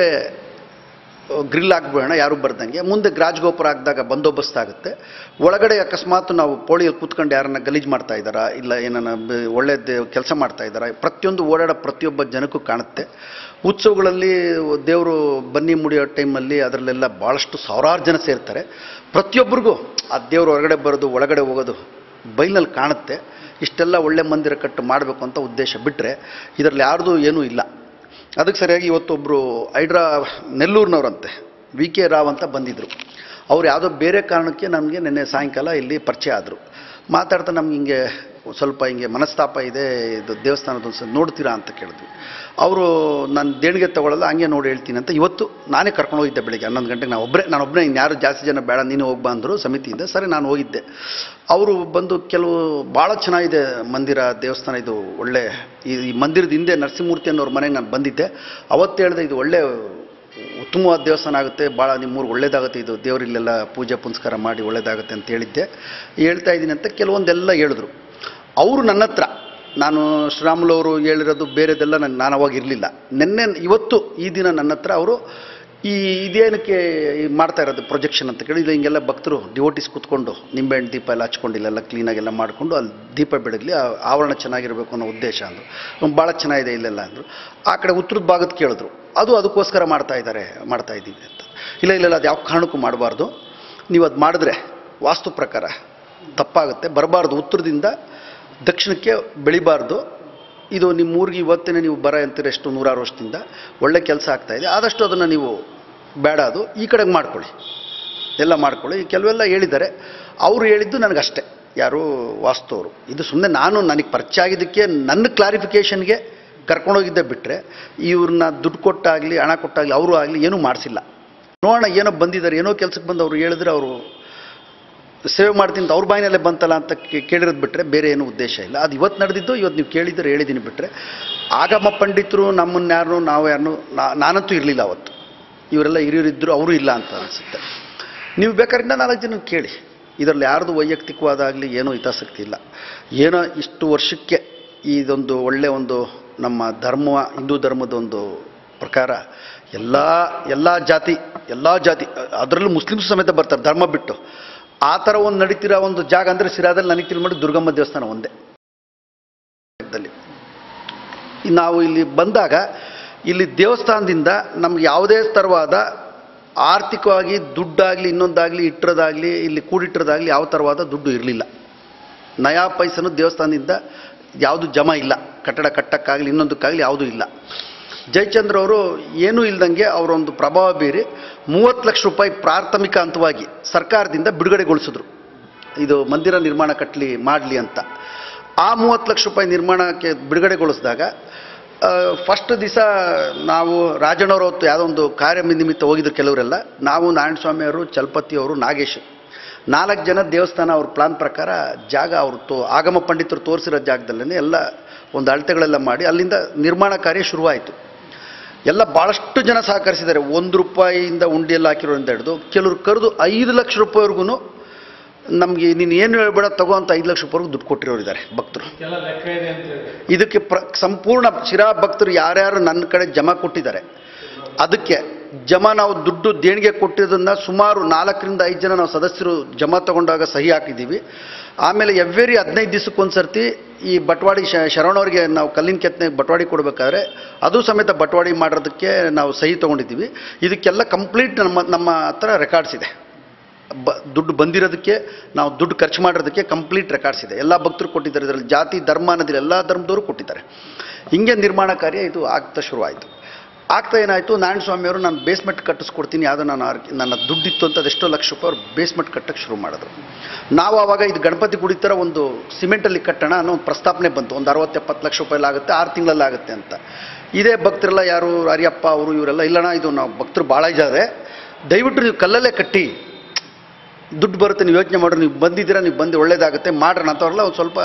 ಗ್ರಿಲ್ ಹಾಕ್ಬೇಡ ಯಾರು ಬರ್ದಂಗೆ, ಮುಂದೆ ರಾಜಗೋಪುರ ಹಾಕಿದಾಗ ಬಂದೋಬಸ್ತ್ ಆಗುತ್ತೆ. ಒಳಗಡೆ ಅಕಸ್ಮಾತ್ ನಾವು ಪೌಳಿಯಲ್ಲಿ ಕೂತ್ಕೊಂಡು ಯಾರನ್ನ ಗಲೀಜು ಮಾಡ್ತಾ ಇದ್ದಾರಾ ಇಲ್ಲ ಏನನ್ನ ಒಳ್ಳೆಯದೇ ಕೆಲಸ ಮಾಡ್ತಾ ಇದ್ದಾರಾ ಪ್ರತಿಯೊಂದು ಓಡಾಡೋ ಪ್ರತಿಯೊಬ್ಬ ಜನಕ್ಕೂ ಕಾಣುತ್ತೆ. ಉತ್ಸವಗಳಲ್ಲಿ ದೇವರು ಬನ್ನಿ ಮುಡಿಯೋ ಟೈಮಲ್ಲಿ ಅದರಲ್ಲೆಲ್ಲ ಭಾಳಷ್ಟು ಸಾವಿರಾರು ಜನ ಸೇರ್ತಾರೆ. ಪ್ರತಿಯೊಬ್ಬರಿಗೂ ಆ ದೇವರು ಹೊರಗಡೆ ಬರೋದು ಒಳಗಡೆ ಹೋಗೋದು ಬೈಲ್ನಲ್ಲಿ ಕಾಣುತ್ತೆ. ಇಷ್ಟೆಲ್ಲ ಒಳ್ಳೆ ಮಂದಿರ ಕಟ್ಟು ಮಾಡಬೇಕು ಅಂತ ಉದ್ದೇಶ ಬಿಟ್ಟರೆ ಇದರಲ್ಲಿ ಯಾರ್ದು ಏನೂ ಇಲ್ಲ. ಅದಕ್ಕೆ ಸರಿಯಾಗಿ ಇವತ್ತೊಬ್ಬರು ಹೈಡ್ರಾ ನೆಲ್ಲೂರಿನವರಂತೆ ವಿ ಕೆ ರಾವ್ ಅಂತ ಬಂದಿದ್ದರು. ಅವ್ರು ಯಾವುದೋ ಬೇರೆ ಕಾರಣಕ್ಕೆ ನಮಗೆ ನಿನ್ನೆ ಸಾಯಂಕಾಲ ಇಲ್ಲಿ ಪರಿಚಯ ಆದರು. ಮಾತಾಡ್ತಾ ನಮ್ಗೆ ಹಿಂಗೆ ಸ್ವಲ್ಪ ಹಿಂಗೆ ಮನಸ್ತಾಪ ಇದೆ, ಇದು ದೇವಸ್ಥಾನದ ಒಂದು ನೋಡ್ತೀರಾ ಅಂತ ಕೇಳಿದ್ವಿ. ಅವರು ನಾನು ದೇಣಿಗೆ ತೊಗೊಳ್ಳಲ್ಲ ಹಂಗೆ ನೋಡಿ ಹೇಳ್ತೀನಿ ಅಂತ ಇವತ್ತು ನಾನೇ ಕರ್ಕೊಂಡು ಹೋಗಿದ್ದೆ. ಬೆಳಿಗ್ಗೆ ಹನ್ನೊಂದು ಗಂಟೆಗೆ ನಾವು ಒಬ್ಬರೇ ನಾನು ಒಬ್ಬನೇ ಇನ್ಯಾರು ಜಾಸ್ತಿ ಜನ ಬೇಡ ನೀನು ಹೋಗಿ ಬಂದರು ಸಮಿತಿಯಿಂದ. ಸರಿ ನಾನು ಹೋಗಿದ್ದೆ. ಅವರು ಬಂದು ಕೆಲವು ಭಾಳ ಚೆನ್ನಾಗಿದೆ ಮಂದಿರ ದೇವಸ್ಥಾನ, ಇದು ಒಳ್ಳೆ ಈ ಮಂದಿರದ ಹಿಂದೆ ನರಸಿಂಹಮೂರ್ತಿ ಅನ್ನೋರ ಮನೆಗೆ ನಾನು ಬಂದಿದ್ದೆ. ಅವತ್ತು ಹೇಳಿದೆ ಇದು ಒಳ್ಳೆ ಉತ್ತಮವಾದ ದೇವಸ್ಥಾನ ಆಗುತ್ತೆ, ಭಾಳ ನಿಮ್ಮೂರು ಒಳ್ಳೇದಾಗುತ್ತೆ, ಇದು ದೇವರಿಲ್ಲೆಲ್ಲ ಪೂಜೆ ಪುನಸ್ಕಾರ ಮಾಡಿ ಒಳ್ಳೇದಾಗುತ್ತೆ ಅಂತ ಹೇಳಿದ್ದೆ. ಹೇಳ್ತಾ ಇದ್ದೀನಿ ಅಂತ ಕೆಲವೊಂದೆಲ್ಲ ಹೇಳಿದ್ರು. ಅವರು ನನ್ನ ಹತ್ರ ನಾನು ಶ್ರೀರಾಮುಲು ಅವರು ಹೇಳಿರೋದು ಬೇರೆದೆಲ್ಲ ನಾನು ನಾನು ಅವಾಗ ಇರಲಿಲ್ಲ. ನಿನ್ನೆ ಇವತ್ತು ಈ ದಿನ ನನ್ನ ಹತ್ರ ಅವರು ಈ ಇದೇನಕ್ಕೆ ಮಾಡ್ತಾ ಇರೋದು ಪ್ರೊಜೆಕ್ಷನ್ ಅಂತ ಕೇಳಿ, ಇಲ್ಲ ಹಿಂಗೆಲ್ಲ ಭಕ್ತರು ಡಿವೋಟಿಸ್ ಕೂತ್ಕೊಂಡು ನಿಂಬೆಹಣ್ಣು ದೀಪ ಎಲ್ಲ ಹಚ್ಕೊಂಡು ಇಲ್ಲೆಲ್ಲ ಕ್ಲೀನಾಗೆಲ್ಲ ಮಾಡಿಕೊಂಡು ಅಲ್ಲಿ ದೀಪ ಬೆಳಗಲಿ, ಆವರಣ ಚೆನ್ನಾಗಿರಬೇಕು ಅನ್ನೋ ಉದ್ದೇಶ ಅಂದರು. ಭಾಳ ಚೆನ್ನಾಗಿದೆ ಇಲ್ಲೆಲ್ಲ ಅಂದರು. ಆ ಕಡೆ ಉತ್ತರದ ಭಾಗದ ಕೇಳಿದ್ರು, ಅದು ಅದಕ್ಕೋಸ್ಕರ ಮಾಡ್ತಾ ಇದ್ದಾರೆ ಮಾಡ್ತಾ ಇದ್ದೀವಿ ಅಂತ. ಇಲ್ಲ ಇಲ್ಲ ಅದು ಯಾವ ಕಾರಣಕ್ಕೂ ಮಾಡಬಾರ್ದು, ನೀವು ಅದು ಮಾಡಿದ್ರೆ ವಾಸ್ತು ಪ್ರಕಾರ ತಪ್ಪಾಗುತ್ತೆ, ಬರಬಾರ್ದು, ಉತ್ತರದಿಂದ ದಕ್ಷಿಣಕ್ಕೆ ಬೆಳಿಬಾರ್ದು, ಇದು ನಿಮ್ಮ ಊರಿಗೆ ಇವತ್ತೇ ನೀವು ಬರ ಅಂತೀರ ಎಷ್ಟು ನೂರಾರು ವರ್ಷದಿಂದ ಒಳ್ಳೆ ಕೆಲಸ ಆಗ್ತಾಯಿದೆ, ಆದಷ್ಟು ಅದನ್ನು ನೀವು ಬೇಡ, ಅದು ಈ ಕಡೆಗೆ ಮಾಡ್ಕೊಳ್ಳಿ, ಎಲ್ಲ ಮಾಡ್ಕೊಳ್ಳಿ. ಕೆಲವೆಲ್ಲ ಹೇಳಿದ್ದಾರೆ. ಅವರು ಹೇಳಿದ್ದು ನನಗಷ್ಟೇ, ಯಾರು ವಾಸ್ತು ಅವರು. ಇದು ಸುಮ್ಮನೆ ನಾನು ನನಗೆ ಪರಿಚಯ ಆಗಿದ್ದಕ್ಕೆ ನನ್ನ ಕ್ಲಾರಿಫಿಕೇಷನ್ಗೆ ಕರ್ಕೊಂಡೋಗಿದ್ದೆ ಬಿಟ್ಟರೆ ಇವ್ರನ್ನ ದುಡ್ಡು ಕೊಟ್ಟಾಗಲಿ ಹಣ ಕೊಟ್ಟಾಗಲಿ ಅವರು ಆಗಲಿ ಏನೂ ಮಾಡಿಸಿಲ್ಲ. ನೋಡೋಣ ಏನೋ ಬಂದಿದ್ದಾರೆ, ಏನೋ ಕೆಲಸಕ್ಕೆ ಬಂದು ಅವರು ಹೇಳಿದ್ರೆ ಅವರು ಸೇವೆ ಮಾಡ್ತೀನಿ ಅವ್ರ ಬಾಯಿನಲ್ಲೇ ಬಂತಲ್ಲ ಅಂತ ಕೇಳಿರೋದು ಬಿಟ್ಟರೆ ಬೇರೆ ಏನೂ ಉದ್ದೇಶ ಇಲ್ಲ. ಅದು ಇವತ್ತು ನಡೆದಿದ್ದು ಇವತ್ತು ನೀವು ಕೇಳಿದ್ರೆ ಹೇಳಿದ್ದೀನಿ ಬಿಟ್ಟರೆ ಆಗಮ ಪಂಡಿತರು ನಮ್ಮನ್ನು ಯಾರು ನಾವು ಯಾರನ್ನು ನಾನಂತೂ ಇರಲಿಲ್ಲ ಅವತ್ತು. ಇವರೆಲ್ಲ ಹಿರಿಯರಿದ್ದರು, ಅವರು ಇಲ್ಲ ಅಂತ ಅನಿಸುತ್ತೆ. ನೀವು ಬೇಕಾದ್ರಿಂದ ನಾಲ್ಕು ಜನ ಕೇಳಿ, ಇದರಲ್ಲಿ ಯಾರ್ದು ವೈಯಕ್ತಿಕವಾದಾಗಲಿ ಏನೂ ಹಿತಾಸಕ್ತಿ ಇಲ್ಲ. ಏನೋ ಇಷ್ಟು ವರ್ಷಕ್ಕೆ ಇದೊಂದು ಒಳ್ಳೆಯ ಒಂದು ನಮ್ಮ ಧರ್ಮ ಹಿಂದೂ ಧರ್ಮದ ಒಂದು ಪ್ರಕಾರ ಎಲ್ಲ ಎಲ್ಲ ಜಾತಿ ಎಲ್ಲ ಜಾತಿ ಅದರಲ್ಲೂ ಮುಸ್ಲಿಮ್ಸ್ ಸಮೇತ ಬರ್ತಾರೆ ಧರ್ಮ ಬಿಟ್ಟು. ಆ ಥರ ಒಂದು ನಡೀತಿರೋ ಒಂದು ಜಾಗ ಅಂದರೆ ಸಿರಾದಲ್ಲಿ ನನಗೆ ತಿಳಿ ಮಾಡಿ ದುರ್ಗಮ್ಮ ದೇವಸ್ಥಾನ ಒಂದೇ. ನಾವು ಇಲ್ಲಿ ಬಂದಾಗ ಇಲ್ಲಿ ದೇವಸ್ಥಾನದಿಂದ ನಮ್ಗೆ ಯಾವುದೇ ಥರವಾದ ಆರ್ಥಿಕವಾಗಿ ದುಡ್ಡಾಗಲಿ ಇನ್ನೊಂದಾಗಲಿ ಇಟ್ಟಿರೋದಾಗಲಿ ಇಲ್ಲಿ ಕೂಡಿಟ್ಟಿರೋದಾಗಲಿ ಯಾವ ಥರವಾದ ದುಡ್ಡು ಇರಲಿಲ್ಲ. ನಯಾ ಪೈಸನು ದೇವಸ್ಥಾನದಿಂದ ಯಾವುದು ಜಮಾ ಇಲ್ಲ, ಕಟ್ಟಡ ಕಟ್ಟಕ್ಕಾಗಲಿ ಇನ್ನೊಂದಕ್ಕಾಗಲಿ ಯಾವುದೂ ಇಲ್ಲ. ಜಯಚಂದ್ರ ಅವರು ಏನೂ ಇಲ್ದಂಗೆ ಅವರೊಂದು ಪ್ರಭಾವ ಬೀರಿ ಮೂವತ್ತು ಲಕ್ಷ ರೂಪಾಯಿ ಪ್ರಾಥಮಿಕ ಹಂತವಾಗಿ ಸರ್ಕಾರದಿಂದ ಬಿಡುಗಡೆಗೊಳಿಸಿದ್ರು, ಇದು ಮಂದಿರ ನಿರ್ಮಾಣ ಕಟ್ಟಲಿ ಮಾಡಲಿ ಅಂತ. ಆ ಮೂವತ್ತು ಲಕ್ಷ ರೂಪಾಯಿ ನಿರ್ಮಾಣಕ್ಕೆ ಬಿಡುಗಡೆಗೊಳಿಸಿದಾಗ ಫಸ್ಟ್ ದಿವಸ ನಾವು ರಾಜಣ್ಣವ್ರ ಹೊತ್ತು ಯಾವುದೋ ಒಂದು ಕಾರ್ಯ ನಿಮಿತ್ತ ಹೋಗಿದ್ರು ಕೆಲವರೆಲ್ಲ. ನಾವು ನಾರಾಯಣಸ್ವಾಮಿಯವರು, ಚಲಪತಿಯವರು, ನಾಗೇಶ್ ನಾಲ್ಕು ಜನ ದೇವಸ್ಥಾನ ಅವ್ರ ಪ್ಲಾನ್ ಪ್ರಕಾರ ಜಾಗ ಅವರು ತೋ ಆಗಮ ಪಂಡಿತರು ತೋರಿಸಿರೋ ಜಾಗದಲ್ಲೇ ಎಲ್ಲ ಒಂದು ಅಳತೆಗಳೆಲ್ಲ ಮಾಡಿ ಅಲ್ಲಿಂದ ನಿರ್ಮಾಣ ಕಾರ್ಯ ಶುರುವಾಯಿತು. ಎಲ್ಲ ಭಾಳಷ್ಟು ಜನ ಸಹಕರಿಸಿದ್ದಾರೆ. ಒಂದು ರೂಪಾಯಿಯಿಂದ ಉಂಡಿಯಲ್ಲಿ ಹಾಕಿರೋದ್ರಿಂದ ಹಿಡಿದು ಕೆಲವರು ಕರೆದು ಐದು ಲಕ್ಷ ರೂಪಾಯಿವರೆಗೂ ನಮಗೆ ನೀನು ಏನು ಹೇಳ್ಬೇಡ ತಗೋ ಅಂತ ಐದು ಲಕ್ಷ ರೂಪಾಯಿವರೆಗೂ ದುಡ್ಡು ಕೊಟ್ಟಿರೋರಿದ್ದಾರೆ ಭಕ್ತರು. ಇದಕ್ಕೆ ಪ್ರ ಸಂಪೂರ್ಣ ಶಿರಾ ಭಕ್ತರು ಯಾರ್ಯಾರು ನನ್ನ ಕಡೆ ಜಮಾ ಕೊಟ್ಟಿದ್ದಾರೆ ಅದಕ್ಕೆ ಜಮಾ ನಾವು ದುಡ್ಡು ದೇಣಿಗೆ ಕೊಟ್ಟಿರೋದನ್ನು ಸುಮಾರು ನಾಲ್ಕರಿಂದ ಐದು ಜನ ನಾವು ಸದಸ್ಯರು ಜಮಾ ತಗೊಂಡಾಗ ಸಹಿ ಹಾಕಿದ್ದೀವಿ. ಆಮೇಲೆ ಎವ್ರಿ ಹದಿನೈದು ದಿವಸಕ್ಕೊಂದು ಸರ್ತಿ ಈ ಬಟವಾಡಿ ಶರವಣವ್ರಿಗೆ ನಾವು ಕಲ್ಲಿನ ಕೆತ್ತನೆಗೆ ಬಟವಾಡಿ ಕೊಡಬೇಕಾದ್ರೆ ಅದು ಸಮೇತ ಬಟವಾಡಿ ಮಾಡೋದಕ್ಕೆ ನಾವು ಸಹಿ ತೊಗೊಂಡಿದ್ದೀವಿ. ಇದಕ್ಕೆಲ್ಲ ಕಂಪ್ಲೀಟ್ ನಮ್ಮ ನಮ್ಮ ಹತ್ರ ರೆಕಾರ್ಡ್ಸ್ ಇದೆ. ಬ ದುಡ್ಡು ಬಂದಿರೋದಕ್ಕೆ ನಾವು ದುಡ್ಡು ಖರ್ಚು ಮಾಡಿರೋದಕ್ಕೆ ಕಂಪ್ಲೀಟ್ ರೆಕಾರ್ಡ್ಸ್ ಇದೆ. ಎಲ್ಲ ಭಕ್ತರು ಕೊಟ್ಟಿದ್ದಾರೆ. ಇದರಲ್ಲಿ ಜಾತಿ ಧರ್ಮ ಅನ್ನೋದಿಲ್ಲ, ಎಲ್ಲ ಧರ್ಮದವರು ಕೊಟ್ಟಿದ್ದಾರೆ. ಹಿಂಗೆ ನಿರ್ಮಾಣ ಕಾರ್ಯ ಇದು ಆಗ್ತಾ ಶುರುವಾಯಿತು. ಆಗ್ತಾ ಏನಾಯಿತು, ನಾರಾಯಣಸ್ವಾಮಿಯವರು ನಾನು ಬೇಸ್ಮೆಂಟ್ ಕಟ್ಟಿಸ್ಕೊಡ್ತೀನಿ, ಯಾವುದೋ ನಾನು ನನ್ನ ದುಡ್ಡಿತ್ತು ಅಂತ ಅದೆಷ್ಟೋ ಲಕ್ಷ ರೂಪಾಯಿ ಅವ್ರು ಬೇಸ್ಮೆಂಟ್ ಕಟ್ಟಕ್ಕೆ ಶುರು ಮಾಡಿದ್ರು. ನಾವು ಆವಾಗ ಇದು ಗಣಪತಿ ಗುಡಿ ಥರ ಒಂದು ಸಿಮೆಂಟಲ್ಲಿ ಕಟ್ಟೋಣ ಅನ್ನೋ ಒಂದು ಪ್ರಸ್ತಾಪನೆ ಬಂತು. ಒಂದು ಅರವತ್ತು ಎಪ್ಪತ್ತು ಲಕ್ಷ ರೂಪಾಯಿ ಆಗುತ್ತೆ, ಆರು ತಿಂಗಳಲ್ಲಿ ಆಗುತ್ತೆ ಅಂತ. ಇದೇ ಭಕ್ತರೆಲ್ಲ ಯಾರು ಹರಿಯಪ್ಪ ಅವರು ಇವರೆಲ್ಲ ಇಲ್ಲಣ್ಣ ಇದು ನಾವು ಭಕ್ತರು ಭಾಳ ಇದ್ದಾರೆ, ದಯವಿಟ್ಟು ನೀವು ಕಲ್ಲಲ್ಲೇ ಕಟ್ಟಿ ದುಡ್ಡು ಬರುತ್ತೆ, ನೀವು ಯೋಚನೆ ಮಾಡ್ರಿ, ನೀವು ಬಂದಿದ್ದೀರಾ, ನೀವು ಬಂದು ಒಳ್ಳೇದಾಗುತ್ತೆ ಮಾಡೋಣ ಅಂತವ್ರಲ್ಲ ಒಂದು ಸ್ವಲ್ಪ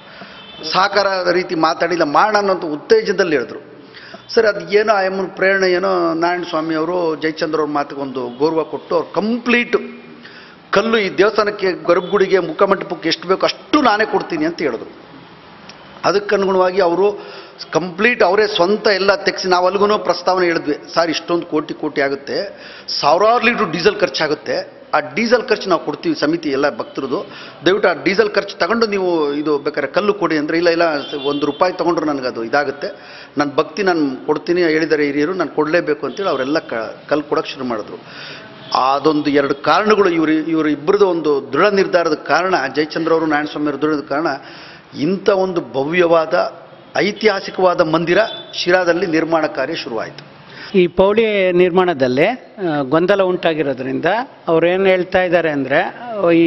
ಸಹಕಾರ ರೀತಿ ಮಾತಾಡಿಲ್ಲ ಮಾಡೋಣ ಅನ್ನೋಂಥ ಉತ್ತೇಜನದಲ್ಲಿ ಹೇಳಿದ್ರು. ಸರ್ ಅದು ಏನೋ ಆ ಎಮ್ಮನ ಪ್ರೇರಣೆ ಏನೋ ನಾರಾಯಣ ಸ್ವಾಮಿಯವರು ಜಯಚಂದ್ರ ಅವ್ರ ಮಾತಿಗೆ ಒಂದು ಗೌರವ ಕೊಟ್ಟು ಅವ್ರು ಕಂಪ್ಲೀಟು ಕಲ್ಲು ಈ ದೇವಸ್ಥಾನಕ್ಕೆ ಗರ್ಭಗುಡಿಗೆ ಮುಖಮಂಟಪಕ್ಕೆ ಎಷ್ಟು ಬೇಕು ಅಷ್ಟು ನಾನೇ ಕೊಡ್ತೀನಿ ಅಂತ ಹೇಳಿದ್ರು. ಅದಕ್ಕನುಗುಣವಾಗಿ ಅವರು ಕಂಪ್ಲೀಟ್ ಅವರೇ ಸ್ವಂತ ಎಲ್ಲ ತೆಗೆಸಿ ನಾವು ಅಲ್ಲಿಗೂ ಪ್ರಸ್ತಾವನೆ ಹೇಳಿದ್ವಿ, ಸರ್ ಇಷ್ಟೊಂದು ಕೋಟಿ ಕೋಟಿ ಆಗುತ್ತೆ, ಸಾವಿರಾರು ಲೀಟ್ರ್ ಡೀಸೆಲ್ ಖರ್ಚಾಗುತ್ತೆ, ಆ ಡೀಸೆಲ್ ಖರ್ಚು ನಾವು ಕೊಡ್ತೀವಿ ಸಮಿತಿ ಎಲ್ಲ ಭಕ್ತರದು, ದಯವಿಟ್ಟು ಆ ಡೀಸೆಲ್ ಖರ್ಚು ತಗೊಂಡು ನೀವು ಇದು ಬೇಕಾದ್ರೆ ಕಲ್ಲು ಕೊಡಿ ಅಂದರೆ, ಇಲ್ಲ ಇಲ್ಲ ಒಂದು ರೂಪಾಯಿ ತೊಗೊಂಡ್ರೆ ನನಗೆ ಅದು ಇದಾಗುತ್ತೆ, ನನ್ನ ಭಕ್ತಿ ನಾನು ಕೊಡ್ತೀನಿ ಹೇಳಿದ್ದಾರೆ ಹಿರಿಯರು, ನಾನು ಕೊಡಲೇಬೇಕು ಅಂತೇಳಿ ಅವರೆಲ್ಲ ಕ ಕಲ್ಲು ಕೊಡೋಕ್ಕೆ ಶುರು ಮಾಡಿದ್ರು. ಅದೊಂದು ಎರಡು ಕಾರಣಗಳು ಇವರು ಇವರು ಇಬ್ಬರದು ಒಂದು ದೃಢ ನಿರ್ಧಾರದ ಕಾರಣ, ಜಯಚಂದ್ರ ಅವರು ನಾರಾಯಣಸ್ವಾಮಿ ಅವರು ದೃಢದ ಕಾರಣ ಇಂಥ ಒಂದು ಭವ್ಯವಾದ ಐತಿಹಾಸಿಕವಾದ ಮಂದಿರ ಶಿರಾದಲ್ಲಿ ನಿರ್ಮಾಣ ಕಾರ್ಯ ಶುರುವಾಯಿತು. ಈ ಪೌಳಿ ನಿರ್ಮಾಣದಲ್ಲಿ ಗೊಂದಲ ಉಂಟಾಗಿರೋದ್ರಿಂದ ಅವ್ರು ಏನು ಹೇಳ್ತಾ ಇದ್ದಾರೆ ಅಂದರೆ, ಈ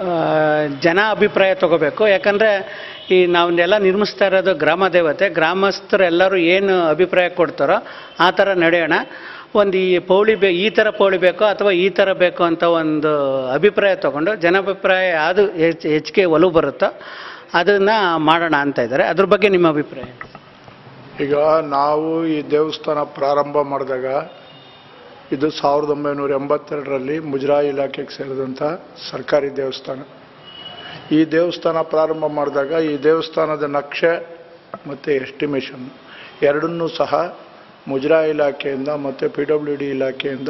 ಜನ ಅಭಿಪ್ರಾಯ ತಗೋಬೇಕು, ಯಾಕಂದರೆ ಈ ನಾವನ್ನೆಲ್ಲ ನಿರ್ಮಿಸ್ತಾ ಇರೋದು ಗ್ರಾಮ ದೇವತೆ, ಗ್ರಾಮಸ್ಥರು ಎಲ್ಲರೂ ಏನು ಅಭಿಪ್ರಾಯ ಕೊಡ್ತಾರೋ ಆ ಥರ ನಡೆಯೋಣ, ಒಂದು ಈ ಪೌಳಿ ಬೇ ಈ ಥರ ಪೌಳಿ ಬೇಕೋ ಅಥವಾ ಈ ಥರ ಬೇಕು ಅಂತ ಒಂದು ಅಭಿಪ್ರಾಯ ತೊಗೊಂಡು ಜನಾಭಿಪ್ರಾಯ ಯಾವುದು ಹೆಚ್ಚು ಹೆಚ್ಚಿಗೆ ಒಲವು ಬರುತ್ತೋ ಅದನ್ನು ಮಾಡೋಣ ಅಂತ ಇದ್ದಾರೆ. ಅದ್ರ ಬಗ್ಗೆ ನಿಮ್ಮ ಅಭಿಪ್ರಾಯ? ಈಗ ನಾವು ಈ ದೇವಸ್ಥಾನ ಪ್ರಾರಂಭ ಮಾಡಿದಾಗ ಇದು ಸಾವಿರದ ಒಂಬೈನೂರ ಎಂಬತ್ತೆರಡರಲ್ಲಿ ಮುಜರಾಯಿ ಇಲಾಖೆಗೆ ಸೇರಿದಂಥ ಸರ್ಕಾರಿ ದೇವಸ್ಥಾನ. ಈ ದೇವಸ್ಥಾನ ಪ್ರಾರಂಭ ಮಾಡಿದಾಗ ಈ ದೇವಸ್ಥಾನದ ನಕ್ಷೆ ಮತ್ತು ಎಸ್ಟಿಮೇಷನ್ ಎರಡನ್ನೂ ಸಹ ಮುಜರಾಯಿ ಇಲಾಖೆಯಿಂದ ಮತ್ತು ಪಿ ಡಬ್ಲ್ಯೂ ಡಿ ಇಲಾಖೆಯಿಂದ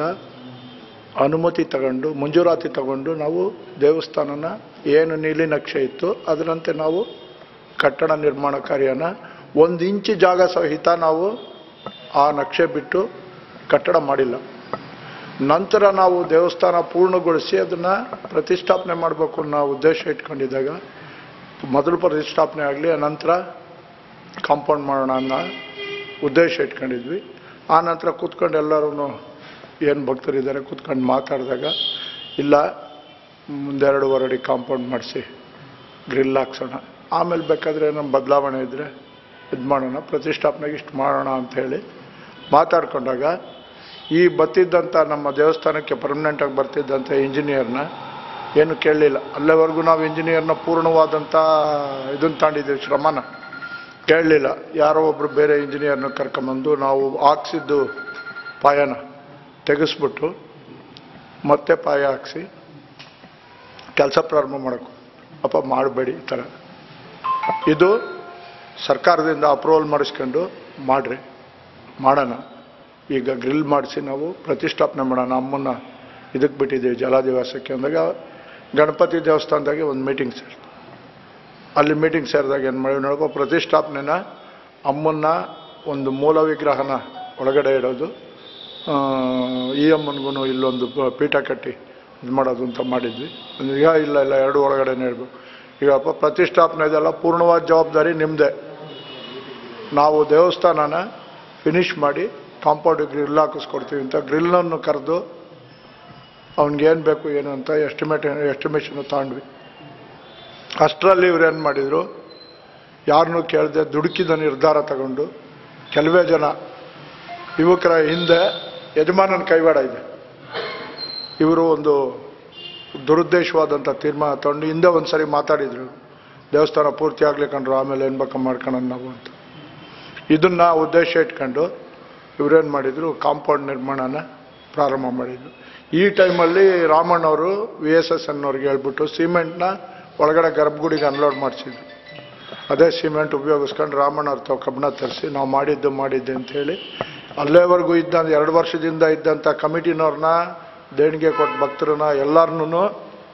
ಅನುಮತಿ ತಗೊಂಡು ಮಂಜೂರಾತಿ ತಗೊಂಡು ನಾವು ದೇವಸ್ಥಾನನ ಏನು ನೀಲಿ ನಕ್ಷೆ ಇತ್ತು ಅದರಂತೆ ನಾವು ಕಟ್ಟಡ ನಿರ್ಮಾಣ ಕಾರ್ಯನ ಒಂದು ಇಂಚು ಜಾಗ ಸಹಿತ ನಾವು ಆ ನಕ್ಷೆ ಬಿಟ್ಟು ಕಟ್ಟಡ ಮಾಡಿಲ್ಲ. ನಂತರ ನಾವು ದೇವಸ್ಥಾನ ಪೂರ್ಣಗೊಳಿಸಿ ಅದನ್ನು ಪ್ರತಿಷ್ಠಾಪನೆ ಮಾಡಬೇಕು ಅನ್ನೋ ಉದ್ದೇಶ ಇಟ್ಕೊಂಡಿದ್ದಾಗ ಮೊದಲು ಪ್ರತಿಷ್ಠಾಪನೆ ಆಗಲಿ, ನಂತರ ಕಾಂಪೌಂಡ್ ಮಾಡೋಣ ಅನ್ನೋ ಉದ್ದೇಶ ಇಟ್ಕೊಂಡಿದ್ವಿ. ಆ ನಂತರ ಕೂತ್ಕೊಂಡು ಎಲ್ಲರೂ ಏನು ಭಕ್ತರಿದ್ದಾರೆ ಕೂತ್ಕೊಂಡು ಮಾತಾಡಿದಾಗ, ಇಲ್ಲ ಮುಂದೆರಡೂವರೆ ಅಡಿ ಕಾಂಪೌಂಡ್ ಮಾಡಿಸಿ ಗ್ರಿಲ್ ಹಾಕ್ಸೋಣ, ಆಮೇಲೆ ಬೇಕಾದರೆ ನಮ್ಮ ಬದಲಾವಣೆ ಇದ್ದರೆ ಇದು ಮಾಡೋಣ, ಪ್ರತಿಷ್ಠಾಪನೆಗೆ ಇಷ್ಟು ಮಾಡೋಣ ಅಂಥೇಳಿ ಮಾತಾಡ್ಕೊಂಡಾಗ ಈ ಬರ್ತಿದ್ದಂಥ ನಮ್ಮ ದೇವಸ್ಥಾನಕ್ಕೆ ಪರ್ಮನೆಂಟಾಗಿ ಬರ್ತಿದ್ದಂಥ ಇಂಜಿನಿಯರ್ನ ಏನು ಕೇಳಲಿಲ್ಲ. ಅಲ್ಲಿವರೆಗೂ ನಾವು ಇಂಜಿನಿಯರ್ನ ಪೂರ್ಣವಾದಂಥ ಇದನ್ನು ತಾಂಡಿದ್ದೀವಿ, ಶ್ರಮನ ಕೇಳಲಿಲ್ಲ. ಯಾರೋ ಒಬ್ಬರು ಬೇರೆ ಇಂಜಿನಿಯರ್ನ ಕರ್ಕೊಂಬಂದು ನಾವು ಹಾಕ್ಸಿದ್ದು ಪಾಯನ ತೆಗೆಸ್ಬಿಟ್ಟು ಮತ್ತೆ ಪಾಯ ಹಾಕ್ಸಿ ಕೆಲಸ ಪ್ರಾರಂಭ ಮಾಡೋಕ್ಕೆ, ಅಪ್ಪ ಮಾಡಬೇಡಿ ಈ ಥರ, ಇದು ಸರ್ಕಾರದಿಂದ ಅಪ್ರೂವಲ್ ಮಾಡಿಸ್ಕೊಂಡು ಮಾಡಿರಿ, ಮಾಡೋಣ, ಈಗ ಗ್ರಿಲ್ ಮಾಡಿಸಿ ನಾವು ಪ್ರತಿಷ್ಠಾಪನೆ ಮಾಡೋಣ, ಅಮ್ಮನ್ನ ಇದಕ್ಕೆ ಬಿಟ್ಟಿದ್ದೀವಿ ಜಲಾದಿವಾಸಕ್ಕೆ ಅಂದಾಗ ಗಣಪತಿ ದೇವಸ್ಥಾನದಾಗೆ ಒಂದು ಮೀಟಿಂಗ್ ಸೇರಿ ಅಲ್ಲಿ ಮೀಟಿಂಗ್ ಸೇರಿದಾಗ ಏನು ಮಾಡಿ ನೋಡೋ ಪ್ರತಿಷ್ಠಾಪನೆನ ಅಮ್ಮನ್ನ ಒಂದು ಮೂಲ ವಿಗ್ರಹನ ಒಳಗಡೆ ಇಡೋದು, ಈ ಅಮ್ಮನಿಗೂ ಇಲ್ಲೊಂದು ಪೀಠ ಕಟ್ಟಿ ಇದು ಮಾಡೋದು ಅಂತ ಮಾಡಿದ್ವಿ. ಈಗ ಇಲ್ಲ ಇಲ್ಲ ಎರಡು ಒಳಗಡೆನೇ ಇಡಬೇಕು. ಈಗ ಪ್ರತಿಷ್ಠಾಪನೆ ಇದೆಲ್ಲ ಪೂರ್ಣವಾದ ಜವಾಬ್ದಾರಿ ನಿಮ್ಮದೇ. ನಾವು ದೇವಸ್ಥಾನನ ಫಿನಿಷ್ ಮಾಡಿ ಕಾಂಪೌಂಡ್ ಗ್ರಿಲ್ ಹಾಕಿಸ್ಕೊಡ್ತೀವಿ ಅಂತ ಗ್ರಿಲ್ಲನ್ನು ಕರೆದು ಅವ್ನಿಗೇನು ಬೇಕು ಏನು ಅಂತ ಎಸ್ಟಿಮೇಟ್ ಎಸ್ಟಿಮೇಷನ್ ತಗೊಂಡ್ವಿ. ಅಷ್ಟರಲ್ಲಿ ಇವ್ರು ಏನು ಮಾಡಿದರು, ಯಾರನ್ನೂ ಕೇಳದೆ ದುಡುಕಿದ ನಿರ್ಧಾರ ತಗೊಂಡು ಕೆಲವೇ ಜನ ಯುವಕರ ಹಿಂದೆ ಯಜಮಾನನ ಕೈವಾಡ ಇದೆ, ಇವರು ಒಂದು ದುರುದ್ದೇಶವಾದಂಥ ತೀರ್ಮಾನ ತಗೊಂಡು ಹಿಂದೆ ಒಂದು ಸರಿ ಮಾತಾಡಿದರು, ದೇವಸ್ಥಾನ ಪೂರ್ತಿ ಆಗ್ಲಿಕ್ಕಂಡ್ರು ಆಮೇಲೆ ಏನು ಬೇಕಾ ಮಾಡ್ಕೊಳ್ಳೋಣ ನಾವು ಅಂತ. ಇದನ್ನು ಉದ್ದೇಶ ಇಟ್ಕೊಂಡು ಇವರೇನು ಮಾಡಿದರು, ಕಾಂಪೌಂಡ್ ನಿರ್ಮಾಣನ ಪ್ರಾರಂಭ ಮಾಡಿದರು. ಈ ಟೈಮಲ್ಲಿ ರಾಮಣ್ಣವರು ವಿ ಎಸ್ ಎಸ್ ಅನ್ನೋರಿಗೆ ಹೇಳ್ಬಿಟ್ಟು ಸಿಮೆಂಟ್ನ ಒಳಗಡೆ ಗರ್ಭಗುಡಿಗೆ ಅನ್ಲೋಡ್ ಮಾಡಿಸಿದ್ರು. ಅದೇ ಸಿಮೆಂಟ್ ಉಪಯೋಗಿಸ್ಕೊಂಡು ರಾಮಣ್ಣವ್ರ ತಾವು ಕಬ್ಬಣ ತರಿಸಿ ನಾವು ಮಾಡಿದ್ದು ಮಾಡಿದ್ದೆ ಅಂಥೇಳಿ ಅಲ್ಲೇವರೆಗೂ ಇದ್ದಂಥ ಎರಡು ವರ್ಷದಿಂದ ಇದ್ದಂಥ ಕಮಿಟಿನವ್ರನ್ನ ದೇಣಿಗೆ ಕೊಟ್ಟು ಭಕ್ತರನ್ನ ಎಲ್ಲರನ್ನೂ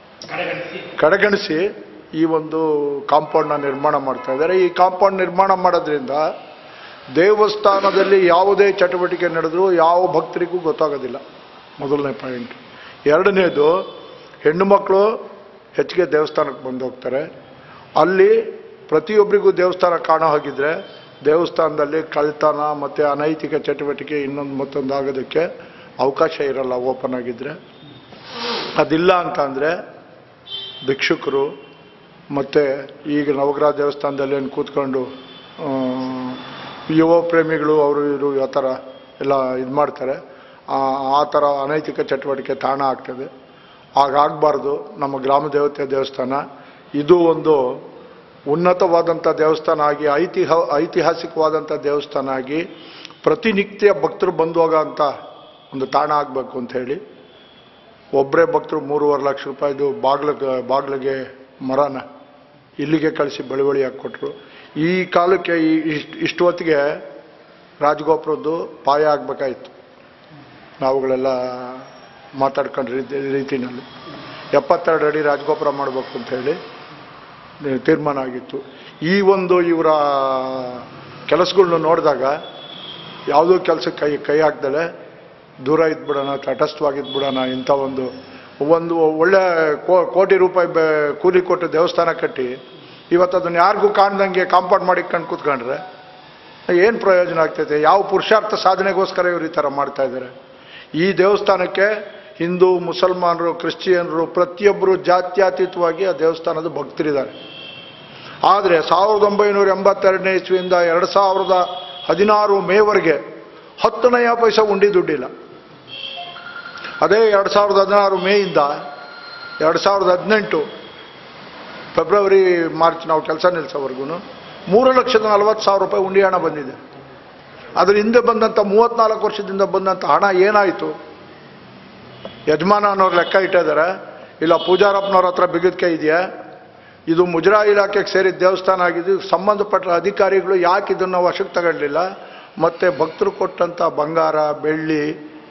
ಕಡೆಗಣಿಸಿ ಈ ಒಂದು ಕಾಂಪೌಂಡ್ನ ನಿರ್ಮಾಣ ಮಾಡ್ತಾ ಇದ್ದಾರೆ. ಈ ಕಾಂಪೌಂಡ್ ನಿರ್ಮಾಣ ಮಾಡೋದ್ರಿಂದ ದೇವಸ್ಥಾನದಲ್ಲಿ ಯಾವುದೇ ಚಟುವಟಿಕೆ ನಡೆದರೂ ಯಾವ ಭಕ್ತರಿಗೂ ಗೊತ್ತಾಗೋದಿಲ್ಲ, ಮೊದಲನೇ ಪಾಯಿಂಟ್. ಎರಡನೇದು, ಹೆಣ್ಣು ಮಕ್ಕಳು ಹೆಚ್ಚಿಗೆ ದೇವಸ್ಥಾನಕ್ಕೆ ಬಂದು ಹೋಗ್ತಾರೆ. ಅಲ್ಲಿ ಪ್ರತಿಯೊಬ್ಬರಿಗೂ ದೇವಸ್ಥಾನ ಕಾಣೋ ಹಾಗಿದ್ರೆ ದೇವಸ್ಥಾನದಲ್ಲಿ ಕಳ್ತನ ಮತ್ತು ಅನೈತಿಕ ಚಟುವಟಿಕೆ ಇನ್ನೊಂದು ಮತ್ತೊಂದು ಆಗೋದಕ್ಕೆ ಅವಕಾಶ ಇರಲ್ಲ ಓಪನ್ ಆಗಿದ್ದರೆ. ಅದಿಲ್ಲ ಅಂತ ಅಂದರೆ ಭಿಕ್ಷುಕರು ಮತ್ತು ಈಗ ನವಗ್ರಹ ದೇವಸ್ಥಾನದಲ್ಲಿ ಏನು ಕೂತ್ಕೊಂಡು ಯುವ ಪ್ರೇಮಿಗಳು ಅವರು ಇವರು ಆ ಥರ ಎಲ್ಲ ಇದು ಮಾಡ್ತಾರೆ, ಆ ಥರ ಅನೈತಿಕ ಚಟುವಟಿಕೆ ತಾಣ ಆಗ್ತದೆ. ಹಾಗಾಗಬಾರ್ದು. ನಮ್ಮ ಗ್ರಾಮ ದೇವತೆ ದೇವಸ್ಥಾನ ಇದು ಒಂದು ಉನ್ನತವಾದಂಥ ದೇವಸ್ಥಾನ ಆಗಿ ಐತಿಹ ಐತಿಹಾಸಿಕವಾದಂಥ ದೇವಸ್ಥಾನ ಆಗಿ ಪ್ರತಿನಿತ್ಯ ಭಕ್ತರು ಬಂದು ಹೋಗೋ ಅಂಥ ಒಂದು ತಾಣ ಆಗಬೇಕು ಅಂಥೇಳಿ ಒಬ್ಬರೇ ಭಕ್ತರು ಮೂರುವರೆ ಲಕ್ಷ ರೂಪಾಯಿದು ಬಾಗ್ಲಿಗೆ ಬಾಗ್ಲಿಗೆ ಮರನ ಇಲ್ಲಿಗೆ ಕಳಿಸಿ ಬಳುವಳಿ ಹಾಕ್ಕೊಟ್ರು. ಈ ಕಾಲಕ್ಕೆ ಈ ಇಷ್ಟು ಇಷ್ಟು ಹೊತ್ತಿಗೆ ರಾಜಗೋಪುರದ್ದು ಪಾಯ ಆಗಬೇಕಾಯಿತು. ನಾವುಗಳೆಲ್ಲ ಮಾತಾಡ್ಕೊಂಡ್ರ ರೀತಿಯಲ್ಲಿ ಎಪ್ಪತ್ತೆರಡು ಅಡಿ ರಾಜಗೋಪುರ ಮಾಡಬೇಕು ಅಂತ ಹೇಳಿ ತೀರ್ಮಾನ ಆಗಿತ್ತು. ಈ ಒಂದು ಇವರ ಕೆಲಸಗಳನ್ನ ನೋಡಿದಾಗ ಯಾವುದೋ ಕೆಲಸಕ್ಕೆ ಕೈ ಕೈ ಹಾಕ್ದಲೆ ದೂರ ಇದ್ಬಿಡೋಣ, ತಟಸ್ಥವಾಗಿದ್ಬಿಡೋಣ, ಇಂಥ ಒಂದು ಒಂದು ಒಳ್ಳೆ ಕೋಟಿ ರೂಪಾಯಿ ಬೆ ಕೂಲಿ ಕೊಟ್ಟು ದೇವಸ್ಥಾನ ಕಟ್ಟಿ ಇವತ್ತು ಅದನ್ನು ಯಾರಿಗೂ ಕಾಣ್ದಂಗೆ ಕಾಂಪೌಂಡ್ ಮಾಡಿ ಕಂಡು ಕೂತ್ಕೊಂಡ್ರೆ ಏನು ಪ್ರಯೋಜನ ಆಗ್ತೈತೆ? ಯಾವ ಪುರುಷಾರ್ಥ ಸಾಧನೆಗೋಸ್ಕರ ಇವರು ಈ ಥರ ಮಾಡ್ತಾ ಇದ್ದಾರೆ? ಈ ದೇವಸ್ಥಾನಕ್ಕೆ ಹಿಂದೂ, ಮುಸಲ್ಮಾನರು, ಕ್ರಿಶ್ಚಿಯನ್ರು ಪ್ರತಿಯೊಬ್ಬರು ಜಾತ್ಯತೀತವಾಗಿ ಆ ದೇವಸ್ಥಾನದ ಭಕ್ತರಿದ್ದಾರೆ. ಆದರೆ ಸಾವಿರದ ಒಂಬೈನೂರ ಎಂಬತ್ತೆರಡನೇ ಇಸ್ವಿಯಿಂದ ಎರಡು ಸಾವಿರದ ಹದಿನಾರು ಮೇವರೆಗೆ ಹತ್ತು ನಯ ಪೈಸೆ ಉಂಡಿ ದುಡ್ಡಿಲ್ಲ. ಅದೇ ಎರಡು ಸಾವಿರದ ಹದಿನಾರು ಮೇಯಿಂದ ಎರಡು ಸಾವಿರದ ಹದಿನೆಂಟು ಫೆಬ್ರವರಿ ಮಾರ್ಚ್ ನಾವು ಕೆಲಸ ನಿಲ್ಲಿಸೋವರೆಗೂ ಮೂರು ಲಕ್ಷದ ನಲವತ್ತು ಸಾವಿರ ರೂಪಾಯಿ ಉಂಡಿ ಹಣ ಬಂದಿದೆ. ಅದರ ಹಿಂದೆ ಬಂದಂಥ ಮೂವತ್ತ್ನಾಲ್ಕು ವರ್ಷದಿಂದ ಬಂದಂಥ ಹಣ ಏನಾಯಿತು? ಯಜಮಾನ ಅನ್ನೋರು ಲೆಕ್ಕ ಇಟ್ಟಿದ್ದಾರೆ, ಇಲ್ಲ ಪೂಜಾರಪ್ಪನವ್ರ ಹತ್ರ ಬಿಗಿದ ಕೈ ಇದೆಯಾ? ಇದು ಮುಜರಾಯಿ ಇಲಾಖೆಗೆ ಸೇರಿದ ದೇವಸ್ಥಾನ ಆಗಿದ್ದು ಸಂಬಂಧಪಟ್ಟ ಅಧಿಕಾರಿಗಳು ಯಾಕೆ ಇದನ್ನು ವಶಕ್ಕೆ ತಗೊಳ್ಳಿಲ್ಲ? ಮತ್ತು ಭಕ್ತರು ಕೊಟ್ಟಂಥ ಬಂಗಾರ, ಬೆಳ್ಳಿ,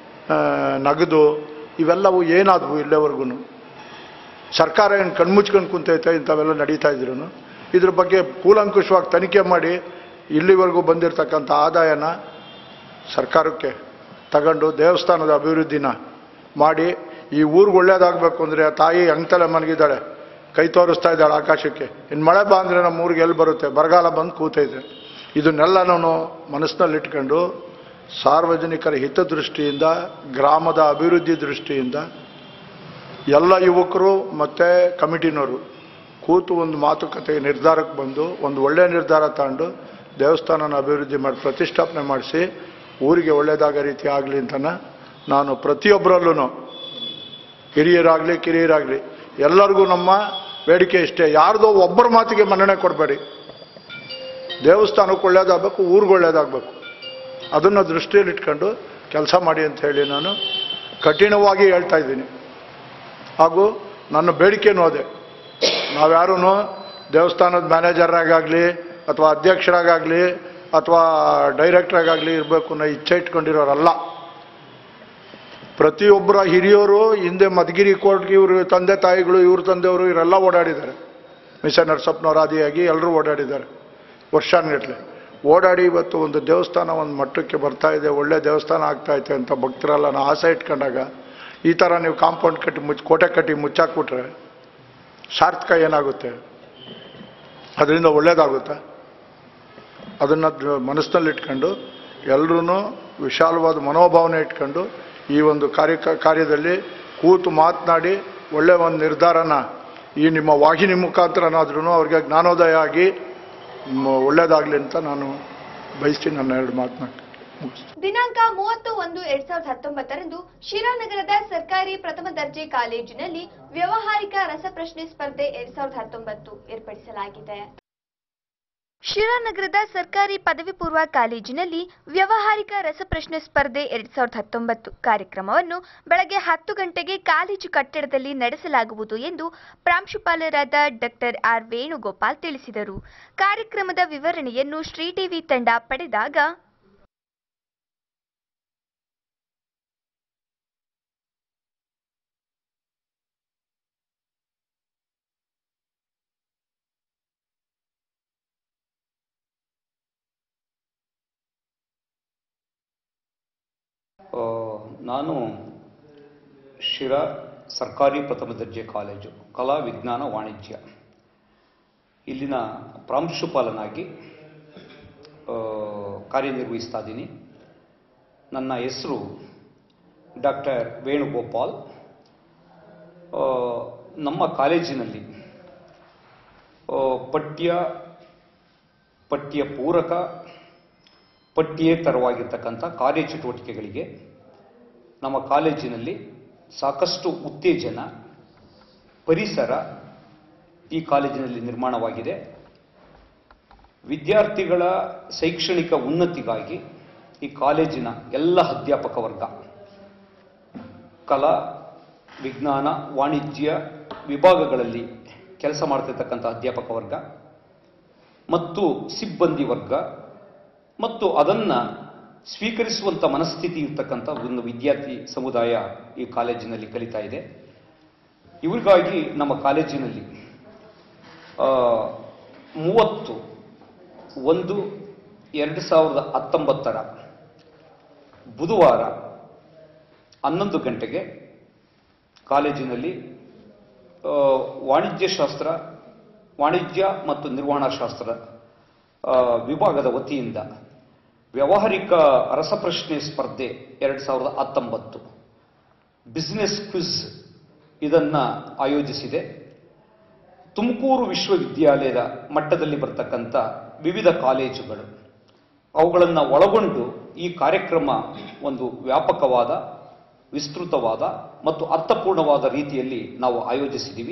ನಗದು ಇವೆಲ್ಲವೂ ಏನಾದವು? ಇಲ್ಲಿವರೆಗೂ ಸರ್ಕಾರ ಏನು ಕಣ್ಮುಚ್ಕೊಂಡು ಕುಂತೈತೆ ಇಂಥವೆಲ್ಲ ನಡೀತಾ ಇದ್ರು. ಇದ್ರ ಬಗ್ಗೆ ಕೂಲಂಕುಷವಾಗಿ ತನಿಖೆ ಮಾಡಿ ಇಲ್ಲಿವರೆಗೂ ಬಂದಿರತಕ್ಕಂಥ ಆದಾಯನ ಸರ್ಕಾರಕ್ಕೆ ತಗೊಂಡು ದೇವಸ್ಥಾನದ ಅಭಿವೃದ್ಧಿನ ಮಾಡಿ ಈ ಊರಿಗೆ ಒಳ್ಳೇದಾಗಬೇಕು ಅಂದರೆ ಆ ತಾಯಿ ಅಂಗತಲೆ ಮನಗಿದ್ದಾಳೆ, ಕೈ ತೋರಿಸ್ತಾ ಇದ್ದಾಳೆ ಆಕಾಶಕ್ಕೆ. ಇನ್ನು ಮಳೆ ಬಾ ಅಂದರೆ ನಮ್ಮ ಊರಿಗೆ ಎಲ್ಲಿ ಬರುತ್ತೆ? ಬರಗಾಲ ಬಂದು ಕೂತೈತೆ. ಇದನ್ನೆಲ್ಲನೂ ಮನಸ್ಸಿನಲ್ಲಿಟ್ಕೊಂಡು ಸಾರ್ವಜನಿಕರ ಹಿತದೃಷ್ಟಿಯಿಂದ, ಗ್ರಾಮದ ಅಭಿವೃದ್ಧಿ ದೃಷ್ಟಿಯಿಂದ ಎಲ್ಲ ಯುವಕರು ಮತ್ತು ಕಮಿಟಿನವರು ಕೂತು ಒಂದು ಮಾತುಕತೆ ನಿರ್ಧಾರಕ್ಕೆ ಬಂದು ಒಂದು ಒಳ್ಳೆಯ ನಿರ್ಧಾರ ತಗೊಂಡು ದೇವಸ್ಥಾನನ ಅಭಿವೃದ್ಧಿ ಮಾಡಿ ಪ್ರತಿಷ್ಠಾಪನೆ ಮಾಡಿಸಿ ಊರಿಗೆ ಒಳ್ಳೆಯದಾಗ ರೀತಿ ಆಗಲಿ ಅಂತ ನಾನು ಪ್ರತಿಯೊಬ್ಬರಲ್ಲೂ ಹಿರಿಯರಾಗಲಿ ಕಿರಿಯರಾಗಲಿ ಎಲ್ಲರಿಗೂ ನಮ್ಮ ಬೇಡಿಕೆ ಇಷ್ಟೇ. ಯಾರ್ದೋ ಒಬ್ಬರ ಮಾತಿಗೆ ಮನ್ನಣೆ ಕೊಡಬೇಡಿ. ದೇವಸ್ಥಾನಕ್ಕೆ ಒಳ್ಳೇದಾಗಬೇಕು, ಊರಿಗೆ ಒಳ್ಳೇದಾಗಬೇಕು. ಅದನ್ನು ದೃಷ್ಟಿಯಲ್ಲಿಟ್ಕೊಂಡು ಕೆಲಸ ಮಾಡಿ ಅಂತ ಹೇಳಿ ನಾನು ಕಠಿಣವಾಗಿ ಹೇಳ್ತಾ ಇದ್ದೀನಿ. ಹಾಗೂ ನನ್ನ ಬೇಡಿಕೆನೂ ಅದೇ, ನಾವ್ಯಾರೂ ದೇವಸ್ಥಾನದ ಮ್ಯಾನೇಜರಾಗಲಿ ಅಥವಾ ಅಧ್ಯಕ್ಷರಾಗಲಿ ಅಥವಾ ಡೈರೆಕ್ಟ್ರಾಗಲಿ ಇರಬೇಕು ಅನ್ನೋ ಇಚ್ಛೆ ಇಟ್ಕೊಂಡಿರೋರಲ್ಲ. ಪ್ರತಿಯೊಬ್ಬರ ಹಿರಿಯರು ಹಿಂದೆ ಮಧುಗಿರಿ ಕೋರ್ಟ್ಗೆ ಇವರು ತಂದೆ ತಾಯಿಗಳು, ಇವ್ರ ತಂದೆಯವರು ಇವರೆಲ್ಲ ಓಡಾಡಿದ್ದಾರೆ. ಮಿಸ ನರಸಪ್ಪನವ್ರ ಆದಿಯಾಗಿ ಎಲ್ಲರೂ ಓಡಾಡಿದ್ದಾರೆ ವರ್ಷಾನ್ಗಟ್ಲೆ. ಓಡಾಡಿ ಇವತ್ತು ಒಂದು ದೇವಸ್ಥಾನ ಒಂದು ಮಟ್ಟಕ್ಕೆ ಬರ್ತಾ ಇದೆ, ಒಳ್ಳೆ ದೇವಸ್ಥಾನ ಆಗ್ತಾ ಐತೆ ಅಂತ ಭಕ್ತರೆಲ್ಲ ನಾನು ಆಸೆ ಇಟ್ಕೊಂಡಾಗ ಈ ಥರ ನೀವು ಕಾಂಪೌಂಡ್ ಕಟ್ಟಿ ಮುಚ್ಚಿ ಕೋಟೆ ಕಟ್ಟಿ ಮುಚ್ಚಾಕ್ಬಿಟ್ರೆ ಸಾರ್ಥಕ ಏನಾಗುತ್ತೆ? ಅದರಿಂದ ಒಳ್ಳೇದಾಗುತ್ತೆ? ಅದನ್ನು ಮನಸ್ಸಿನಲ್ಲಿಟ್ಕೊಂಡು ಎಲ್ಲರೂ ವಿಶಾಲವಾದ ಮನೋಭಾವನೆ ಇಟ್ಕೊಂಡು ಈ ಒಂದು ಕಾರ್ಯ ಕಾರ್ಯದಲ್ಲಿ ಕೂತು ಮಾತನಾಡಿ ಒಳ್ಳೆಯ ಒಂದು ನಿರ್ಧಾರನ ಈ ನಿಮ್ಮ ವಾಹಿನಿ ಮುಖಾಂತರನಾದ್ರೂ ಅವ್ರಿಗೆ ಜ್ಞಾನೋದಯ ಆಗಿ ಒಳ್ಳೇದಾಗಲಿ ಅಂತ ನಾನು ಬಯಸ್ತೀನಿ. ನನ್ನ ಎರಡು ಮಾತನ್ನ ದಿನಾಂಕ ಮೂವತ್ತು ಒಂದು ಎರಡ್ ಸಾವಿರದ ಹತ್ತೊಂಬತ್ತರಂದು ಶಿರಾನಗರದ ಸರ್ಕಾರಿ ಪ್ರಥಮ ದರ್ಜೆ ಕಾಲೇಜಿನಲ್ಲಿ ವ್ಯಾವಹಾರಿಕ ರಸಪ್ರಶ್ನೆ ಸ್ಪರ್ಧೆ ಎರಡ್ ಸಾವಿರದ ಹತ್ತೊಂಬತ್ತು ಏರ್ಪಡಿಸಲಾಗಿದೆ. ಶಿರಾನಗರದ ಸರ್ಕಾರಿ ಪದವಿ ಪೂರ್ವ ಕಾಲೇಜಿನಲ್ಲಿ ವ್ಯಾವಹಾರಿಕ ರಸಪ್ರಶ್ನೆ ಸ್ಪರ್ಧೆ ಎರಡ್ ಸಾವಿರದ ಹತ್ತೊಂಬತ್ತು ಕಾರ್ಯಕ್ರಮವನ್ನು ಬೆಳಗ್ಗೆ ಹತ್ತು ಗಂಟೆಗೆ ಕಾಲೇಜು ಕಟ್ಟಡದಲ್ಲಿ ನಡೆಸಲಾಗುವುದು ಎಂದು ಪ್ರಾಂಶುಪಾಲರಾದ ಡಾಕ್ಟರ್ ಆರ್ ವೇಣುಗೋಪಾಲ್ ತಿಳಿಸಿದರು. ಕಾರ್ಯಕ್ರಮದ ವಿವರಣೆಯನ್ನು ಶ್ರೀ ಟಿವಿ ತಂಡ ಪಡೆದಾಗ ನಾನು ಶಿರಾ ಸರ್ಕಾರಿ ಪ್ರಥಮ ದರ್ಜೆ ಕಾಲೇಜು ಕಲಾ ವಿಜ್ಞಾನ ವಾಣಿಜ್ಯ ಇಲ್ಲಿನ ಪ್ರಾಂಶುಪಾಲನಾಗಿ ಕಾರ್ಯನಿರ್ವಹಿಸ್ತಾ ಇದ್ದೀನಿ. ನನ್ನ ಹೆಸರು ಡಾಕ್ಟರ್ ವೇಣುಗೋಪಾಲ್. ನಮ್ಮ ಕಾಲೇಜಿನಲ್ಲಿ ಪಠ್ಯ ಪಠ್ಯ ಪೂರಕ ಪಠ್ಯೇತರವಾಗಿರ್ತಕ್ಕಂಥ ಕಾರ್ಯಚಟುವಟಿಕೆಗಳಿಗೆ ನಮ್ಮ ಕಾಲೇಜಿನಲ್ಲಿ ಸಾಕಷ್ಟು ಉತ್ತೇಜನ, ಪರಿಸರ ಈ ಕಾಲೇಜಿನಲ್ಲಿ ನಿರ್ಮಾಣವಾಗಿದೆ. ವಿದ್ಯಾರ್ಥಿಗಳ ಶೈಕ್ಷಣಿಕ ಉನ್ನತಿಗಾಗಿ ಈ ಕಾಲೇಜಿನ ಎಲ್ಲ ಅಧ್ಯಾಪಕ ವರ್ಗ ಕಲಾ ವಿಜ್ಞಾನ, ವಾಣಿಜ್ಯ ವಿಭಾಗಗಳಲ್ಲಿ ಕೆಲಸ ಮಾಡ್ತಿರ್ತಕ್ಕಂಥ ಅಧ್ಯಾಪಕ ವರ್ಗ ಮತ್ತು ಸಿಬ್ಬಂದಿ ವರ್ಗ ಮತ್ತು ಅದನ್ನು ಸ್ವೀಕರಿಸುವಂಥ ಮನಸ್ಥಿತಿ ಇರ್ತಕ್ಕಂಥ ಒಂದು ವಿದ್ಯಾರ್ಥಿ ಸಮುದಾಯ ಈ ಕಾಲೇಜಿನಲ್ಲಿ ಕಲಿತಾ ಇದೆ. ಇವರಿಗಾಗಿ ನಮ್ಮ ಕಾಲೇಜಿನಲ್ಲಿ ಮೂವತ್ತು ಒಂದು ಎರಡು ಸಾವಿರದ ಹತ್ತೊಂಬತ್ತರ ಬುಧವಾರ ಹನ್ನೊಂದು ಗಂಟೆಗೆ ಕಾಲೇಜಿನಲ್ಲಿ ವಾಣಿಜ್ಯಶಾಸ್ತ್ರ, ವಾಣಿಜ್ಯ ಮತ್ತು ನಿರ್ವಹಣಾ ಶಾಸ್ತ್ರ ವಿಭಾಗದ ವತಿಯಿಂದ ವ್ಯಾವಹಾರಿಕ ರಸಪ್ರಶ್ನೆ ಸ್ಪರ್ಧೆ ಎರಡು ಸಾವಿರದ ಹತ್ತೊಂಬತ್ತು ಬಿಸ್ನೆಸ್ ಕ್ವಿಜ್ ಇದನ್ನು ಆಯೋಜಿಸಿದೆ. ತುಮಕೂರು ವಿಶ್ವವಿದ್ಯಾಲಯದ ಮಟ್ಟದಲ್ಲಿ ಬರ್ತಕ್ಕಂಥ ವಿವಿಧ ಕಾಲೇಜುಗಳು ಅವುಗಳನ್ನು ಒಳಗೊಂಡು ಈ ಕಾರ್ಯಕ್ರಮ ಒಂದು ವ್ಯಾಪಕವಾದ, ವಿಸ್ತೃತವಾದ ಮತ್ತು ಅರ್ಥಪೂರ್ಣವಾದ ರೀತಿಯಲ್ಲಿ ನಾವು ಆಯೋಜಿಸಿದ್ದೀವಿ.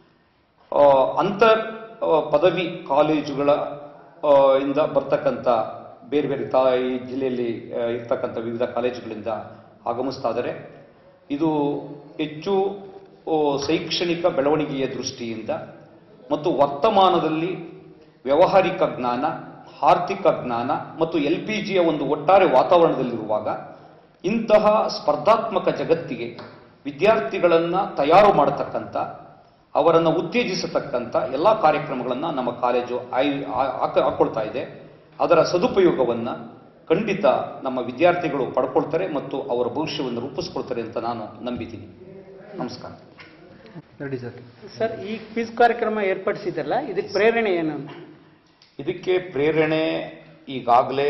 ಅಂತರ್ ಪದವಿ ಕಾಲೇಜುಗಳ ಇಂದ ಬರ್ತಕ್ಕಂಥ ಬೇರೆ ಬೇರೆ ತಾಯಿ ಜಿಲ್ಲೆಯಲ್ಲಿ ಇರ್ತಕ್ಕಂಥ ವಿವಿಧ ಕಾಲೇಜುಗಳಿಂದ ಆಗಮಿಸ್ತಾ ಇದ್ದಾರೆ. ಇದು ಹೆಚ್ಚು ಶೈಕ್ಷಣಿಕ ಬೆಳವಣಿಗೆಯ ದೃಷ್ಟಿಯಿಂದ ಮತ್ತು ವರ್ತಮಾನದಲ್ಲಿ ವ್ಯಾವಹಾರಿಕ ಜ್ಞಾನ, ಆರ್ಥಿಕ ಜ್ಞಾನ ಮತ್ತು ಎಲ್ ಪಿ ಜಿಯ ಒಂದು ಒಟ್ಟಾರೆ ವಾತಾವರಣದಲ್ಲಿರುವಾಗ ಇಂತಹ ಸ್ಪರ್ಧಾತ್ಮಕ ಜಗತ್ತಿಗೆ ವಿದ್ಯಾರ್ಥಿಗಳನ್ನು ತಯಾರು ಮಾಡತಕ್ಕಂಥ, ಅವರನ್ನು ಉತ್ತೇಜಿಸತಕ್ಕಂಥ ಎಲ್ಲ ಕಾರ್ಯಕ್ರಮಗಳನ್ನು ನಮ್ಮ ಕಾಲೇಜು ಆಯ್ ಹಾಕೊಳ್ತಾ ಇದೆ. ಅದರ ಸದುಪಯೋಗವನ್ನು ಖಂಡಿತ ನಮ್ಮ ವಿದ್ಯಾರ್ಥಿಗಳು ಪಡ್ಕೊಳ್ತಾರೆ ಮತ್ತು ಅವರ ಭವಿಷ್ಯವನ್ನು ರೂಪಿಸ್ಕೊಳ್ತಾರೆ ಅಂತ ನಾನು ನಂಬಿದ್ದೀನಿ. ನಮಸ್ಕಾರ. ಸರ್, ಈ ಕ್ವಿಜ್ ಕಾರ್ಯಕ್ರಮ ಏರ್ಪಡಿಸಿದ್ರಲ್ಲ, ಇದಕ್ಕೆ ಪ್ರೇರಣೆ ಏನು? ಇದಕ್ಕೆ ಪ್ರೇರಣೆ ಈಗಾಗಲೇ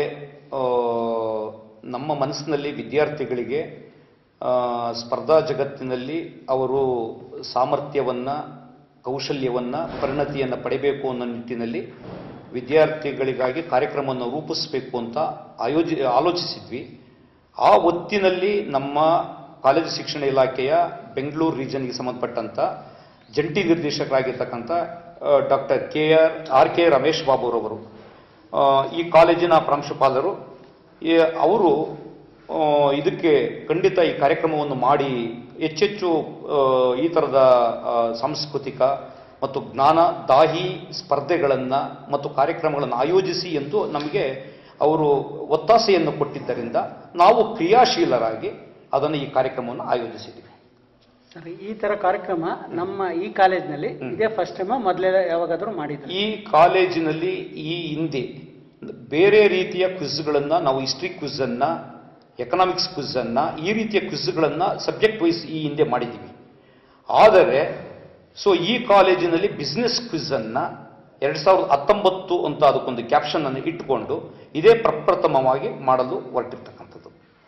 ನಮ್ಮ ಮನಸ್ಸಿನಲ್ಲಿ ವಿದ್ಯಾರ್ಥಿಗಳಿಗೆ ಸ್ಪರ್ಧಾ ಜಗತ್ತಿನಲ್ಲಿ ಅವರು ಸಾಮರ್ಥ್ಯವನ್ನು, ಕೌಶಲ್ಯವನ್ನು, ಪರಿಣತಿಯನ್ನು ಪಡೆಯಬೇಕು ಅನ್ನೋ ನಿಟ್ಟಿನಲ್ಲಿ ವಿದ್ಯಾರ್ಥಿಗಳಿಗಾಗಿ ಕಾರ್ಯಕ್ರಮವನ್ನು ರೂಪಿಸಬೇಕು ಅಂತ ಆಯೋಜಿ ಆಲೋಚಿಸಿದ್ವಿ. ಆ ಹೊತ್ತಿನಲ್ಲಿ ನಮ್ಮ ಕಾಲೇಜು ಶಿಕ್ಷಣ ಇಲಾಖೆಯ ಬೆಂಗಳೂರು ರೀಜನ್ಗೆ ಸಂಬಂಧಪಟ್ಟಂಥ ಜಂಟಿ ನಿರ್ದೇಶಕರಾಗಿರ್ತಕ್ಕಂಥ doctor K R R K Ramesh ಬಾಬುರವರು, ಈ ಕಾಲೇಜಿನ ಪ್ರಾಂಶುಪಾಲರು, ಅವರು ಇದಕ್ಕೆ ಖಂಡಿತ ಈ ಕಾರ್ಯಕ್ರಮವನ್ನು ಮಾಡಿ ಹೆಚ್ಚೆಚ್ಚು ಈ ಥರದ ಸಾಂಸ್ಕೃತಿಕ ಮತ್ತು ಜ್ಞಾನದಾಹಿ ಸ್ಪರ್ಧೆಗಳನ್ನು ಮತ್ತು ಕಾರ್ಯಕ್ರಮಗಳನ್ನು ಆಯೋಜಿಸಿ ಎಂದು ನಮಗೆ ಅವರು ಒತ್ತಾಸೆಯನ್ನು ಕೊಟ್ಟಿದ್ದರಿಂದ ನಾವು ಕ್ರಿಯಾಶೀಲರಾಗಿ ಅದನ್ನು ಈ ಕಾರ್ಯಕ್ರಮವನ್ನು ಆಯೋಜಿಸಿದ್ದೀವಿ. ಸರ್, ಈ ಥರ ಕಾರ್ಯಕ್ರಮ ನಮ್ಮ ಈ ಕಾಲೇಜಿನಲ್ಲಿ ಇದೇ ಫಸ್ಟ್ ಟೈಮ್, ಮೊದಲೇ ಯಾವಾಗಾದರೂ ಮಾಡಿದ್ರು? ಈ ಕಾಲೇಜಿನಲ್ಲಿ ಈ ಹಿಂದೆ ಬೇರೆ ರೀತಿಯ ಕ್ವಿಜ್ಗಳನ್ನು ನಾವು ಹಿಸ್ಟ್ರಿ ಕ್ವಿಝನ್ನು, ಎಕನಾಮಿಕ್ಸ್ ಕ್ವಿಝನ್ನು, ಈ ರೀತಿಯ ಕ್ವಿಜ್ಗಳನ್ನು ಸಬ್ಜೆಕ್ಟ್ ವೈಸ್ ಈ ಹಿಂದೆ ಮಾಡಿದ್ದೀವಿ. ಆದರೆ ಸೊ ಈ ಕಾಲೇಜಿನಲ್ಲಿ ಬಿಸ್ನೆಸ್ ಕ್ವಿಝನ್ನು ಎರಡು ಸಾವಿರದ ಹತ್ತೊಂಬತ್ತು ಅಂತ ಅದಕ್ಕೊಂದು ಕ್ಯಾಪ್ಷನ್ ಅನ್ನು ಇಟ್ಟುಕೊಂಡು ಇದೇ ಪ್ರಪ್ರಥಮವಾಗಿ ಮಾಡಲು ಹೊರಟಿರ್ತಕ್ಕಂಥದ್ದು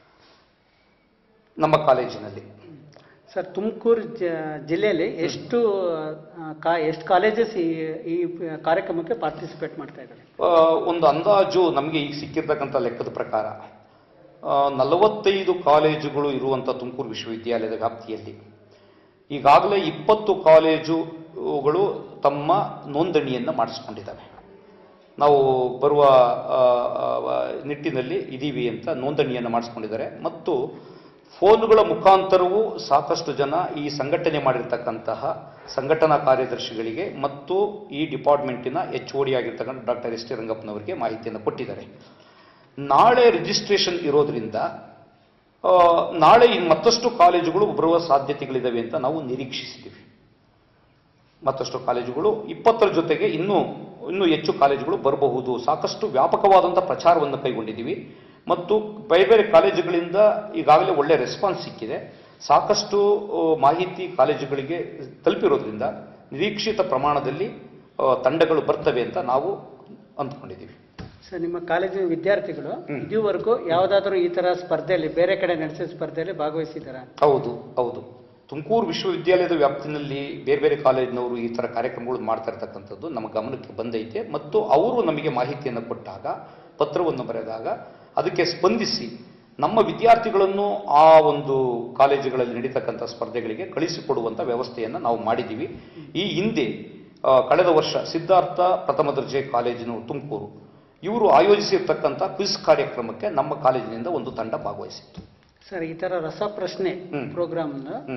ನಮ್ಮ ಕಾಲೇಜಿನಲ್ಲಿ. ಸರ್, ತುಮಕೂರು ಜಿಲ್ಲೆಯಲ್ಲಿ ಎಷ್ಟು ಎಷ್ಟು ಕಾಲೇಜಸ್ ಈ ಕಾರ್ಯಕ್ರಮಕ್ಕೆ ಪಾರ್ಟಿಸಿಪೇಟ್ ಮಾಡ್ತಾ ಇದ್ದಾರೆ? ಒಂದು ಅಂದಾಜು ನಮಗೆ ಈಗ ಸಿಕ್ಕಿರ್ತಕ್ಕಂಥ ಲೆಕ್ಕದ ಪ್ರಕಾರ ನಲವತ್ತೈದು ಕಾಲೇಜುಗಳು ಇರುವಂಥ ತುಮಕೂರು ವಿಶ್ವವಿದ್ಯಾಲಯದ ವ್ಯಾಪ್ತಿಯಲ್ಲಿ ಈಗಾಗಲೇ ಇಪ್ಪತ್ತು ಕಾಲೇಜುಗಳು ತಮ್ಮ ನೋಂದಣಿಯನ್ನು ಮಾಡಿಸ್ಕೊಂಡಿದ್ದಾವೆ. ನಾವು ಬರುವ ನಿಟ್ಟಿನಲ್ಲಿ ಇದ್ದೀವಿ ಅಂತ ನೋಂದಣಿಯನ್ನು ಮಾಡಿಸ್ಕೊಂಡಿದ್ದಾರೆ. ಮತ್ತು ಫೋನ್ಗಳ ಮುಖಾಂತರವೂ ಸಾಕಷ್ಟು ಜನ ಈ ಸಂಘಟನೆ ಮಾಡಿರ್ತಕ್ಕಂತಹ ಸಂಘಟನಾ ಕಾರ್ಯದರ್ಶಿಗಳಿಗೆ ಮತ್ತು ಈ ಡಿಪಾರ್ಟ್ಮೆಂಟಿನ ಎಚ್ ಓ ಡಿ ಆಗಿರ್ತಕ್ಕಂಥ ಡಾಕ್ಟರ್ ಎಸ್ ಟಿ ರಂಗಪ್ಪನವರಿಗೆ ಮಾಹಿತಿಯನ್ನು ಕೊಟ್ಟಿದ್ದಾರೆ. ನಾಳೆ ರಿಜಿಸ್ಟ್ರೇಷನ್ ಇರೋದ್ರಿಂದ ನಾಳೆ ಮತ್ತಷ್ಟು ಕಾಲೇಜುಗಳು ಬರುವ ಸಾಧ್ಯತೆಗಳಿದ್ದಾವೆ ಅಂತ ನಾವು ನಿರೀಕ್ಷಿಸಿದ್ದೀವಿ. ಮತ್ತಷ್ಟು ಕಾಲೇಜುಗಳು ಇಪ್ಪತ್ತರ ಜೊತೆಗೆ ಇನ್ನೂ ಇನ್ನೂ ಹೆಚ್ಚು ಕಾಲೇಜುಗಳು ಬರಬಹುದು. ಸಾಕಷ್ಟು ವ್ಯಾಪಕವಾದಂಥ ಪ್ರಚಾರವನ್ನು ಕೈಗೊಂಡಿದ್ದೀವಿ ಮತ್ತು ಬೇರೆ ಬೇರೆ ಕಾಲೇಜುಗಳಿಂದ ಈಗಾಗಲೇ ಒಳ್ಳೆಯ ರೆಸ್ಪಾನ್ಸ್ ಸಿಕ್ಕಿದೆ. ಸಾಕಷ್ಟು ಮಾಹಿತಿ ಕಾಲೇಜುಗಳಿಗೆ ತಲುಪಿರೋದ್ರಿಂದ ನಿರೀಕ್ಷಿತ ಪ್ರಮಾಣದಲ್ಲಿ ತಂಡಗಳು ಬರ್ತವೆ ಅಂತ ನಾವು ಅಂದ್ಕೊಂಡಿದ್ದೀವಿ. ಸರ್, ನಿಮ್ಮ ಕಾಲೇಜಿನ ವಿದ್ಯಾರ್ಥಿಗಳು ಇದುವರೆಗೂ ಯಾವುದಾದ್ರೂ ಈ ತರ ಸ್ಪರ್ಧೆಯಲ್ಲಿ, ಬೇರೆ ಕಡೆ ನಡೆಸಿದ ಸ್ಪರ್ಧೆಯಲ್ಲಿ ಭಾಗವಹಿಸಿದ್ದಾರೆ? ಹೌದು ಹೌದು ತುಮಕೂರು ವಿಶ್ವವಿದ್ಯಾಲಯದ ವ್ಯಾಪ್ತಿನಲ್ಲಿ ಬೇರೆ ಬೇರೆ ಕಾಲೇಜಿನವರು ಈ ಥರ ಕಾರ್ಯಕ್ರಮಗಳು ಮಾಡ್ತಾ ಇರ್ತಕ್ಕಂಥದ್ದು ನಮ್ಮ ಗಮನಕ್ಕೆ ಬಂದೈತೆ. ಮತ್ತು ಅವರು ನಮಗೆ ಮಾಹಿತಿಯನ್ನು ಕೊಟ್ಟಾಗ, ಪತ್ರವನ್ನು ಬರೆದಾಗ ಅದಕ್ಕೆ ಸ್ಪಂದಿಸಿ ನಮ್ಮ ವಿದ್ಯಾರ್ಥಿಗಳನ್ನು ಆ ಒಂದು ಕಾಲೇಜುಗಳಲ್ಲಿ ನಡೀತಕ್ಕಂಥ ಸ್ಪರ್ಧೆಗಳಿಗೆ ಕಳಿಸಿಕೊಡುವಂಥ ವ್ಯವಸ್ಥೆಯನ್ನು ನಾವು ಮಾಡಿದ್ದೀವಿ. ಈ ಹಿಂದೆ ಕಳೆದ ವರ್ಷ ಸಿದ್ಧಾರ್ಥ ಪ್ರಥಮ ದರ್ಜೆ ಕಾಲೇಜಿನ ತುಮಕೂರು ಇವರು ಆಯೋಜಿಸಿರ್ತಕ್ಕಂಥ ಕ್ವಿಜ್ ಕಾರ್ಯಕ್ರಮಕ್ಕೆ ನಮ್ಮ ಕಾಲೇಜಿನಿಂದ ಒಂದು ತಂಡ ಭಾಗವಹಿಸಿತ್ತು. ಸರ್, ಈ ತರ ರಸಪ್ರಶ್ನೆ ಪ್ರೋಗ್ರಾಮ್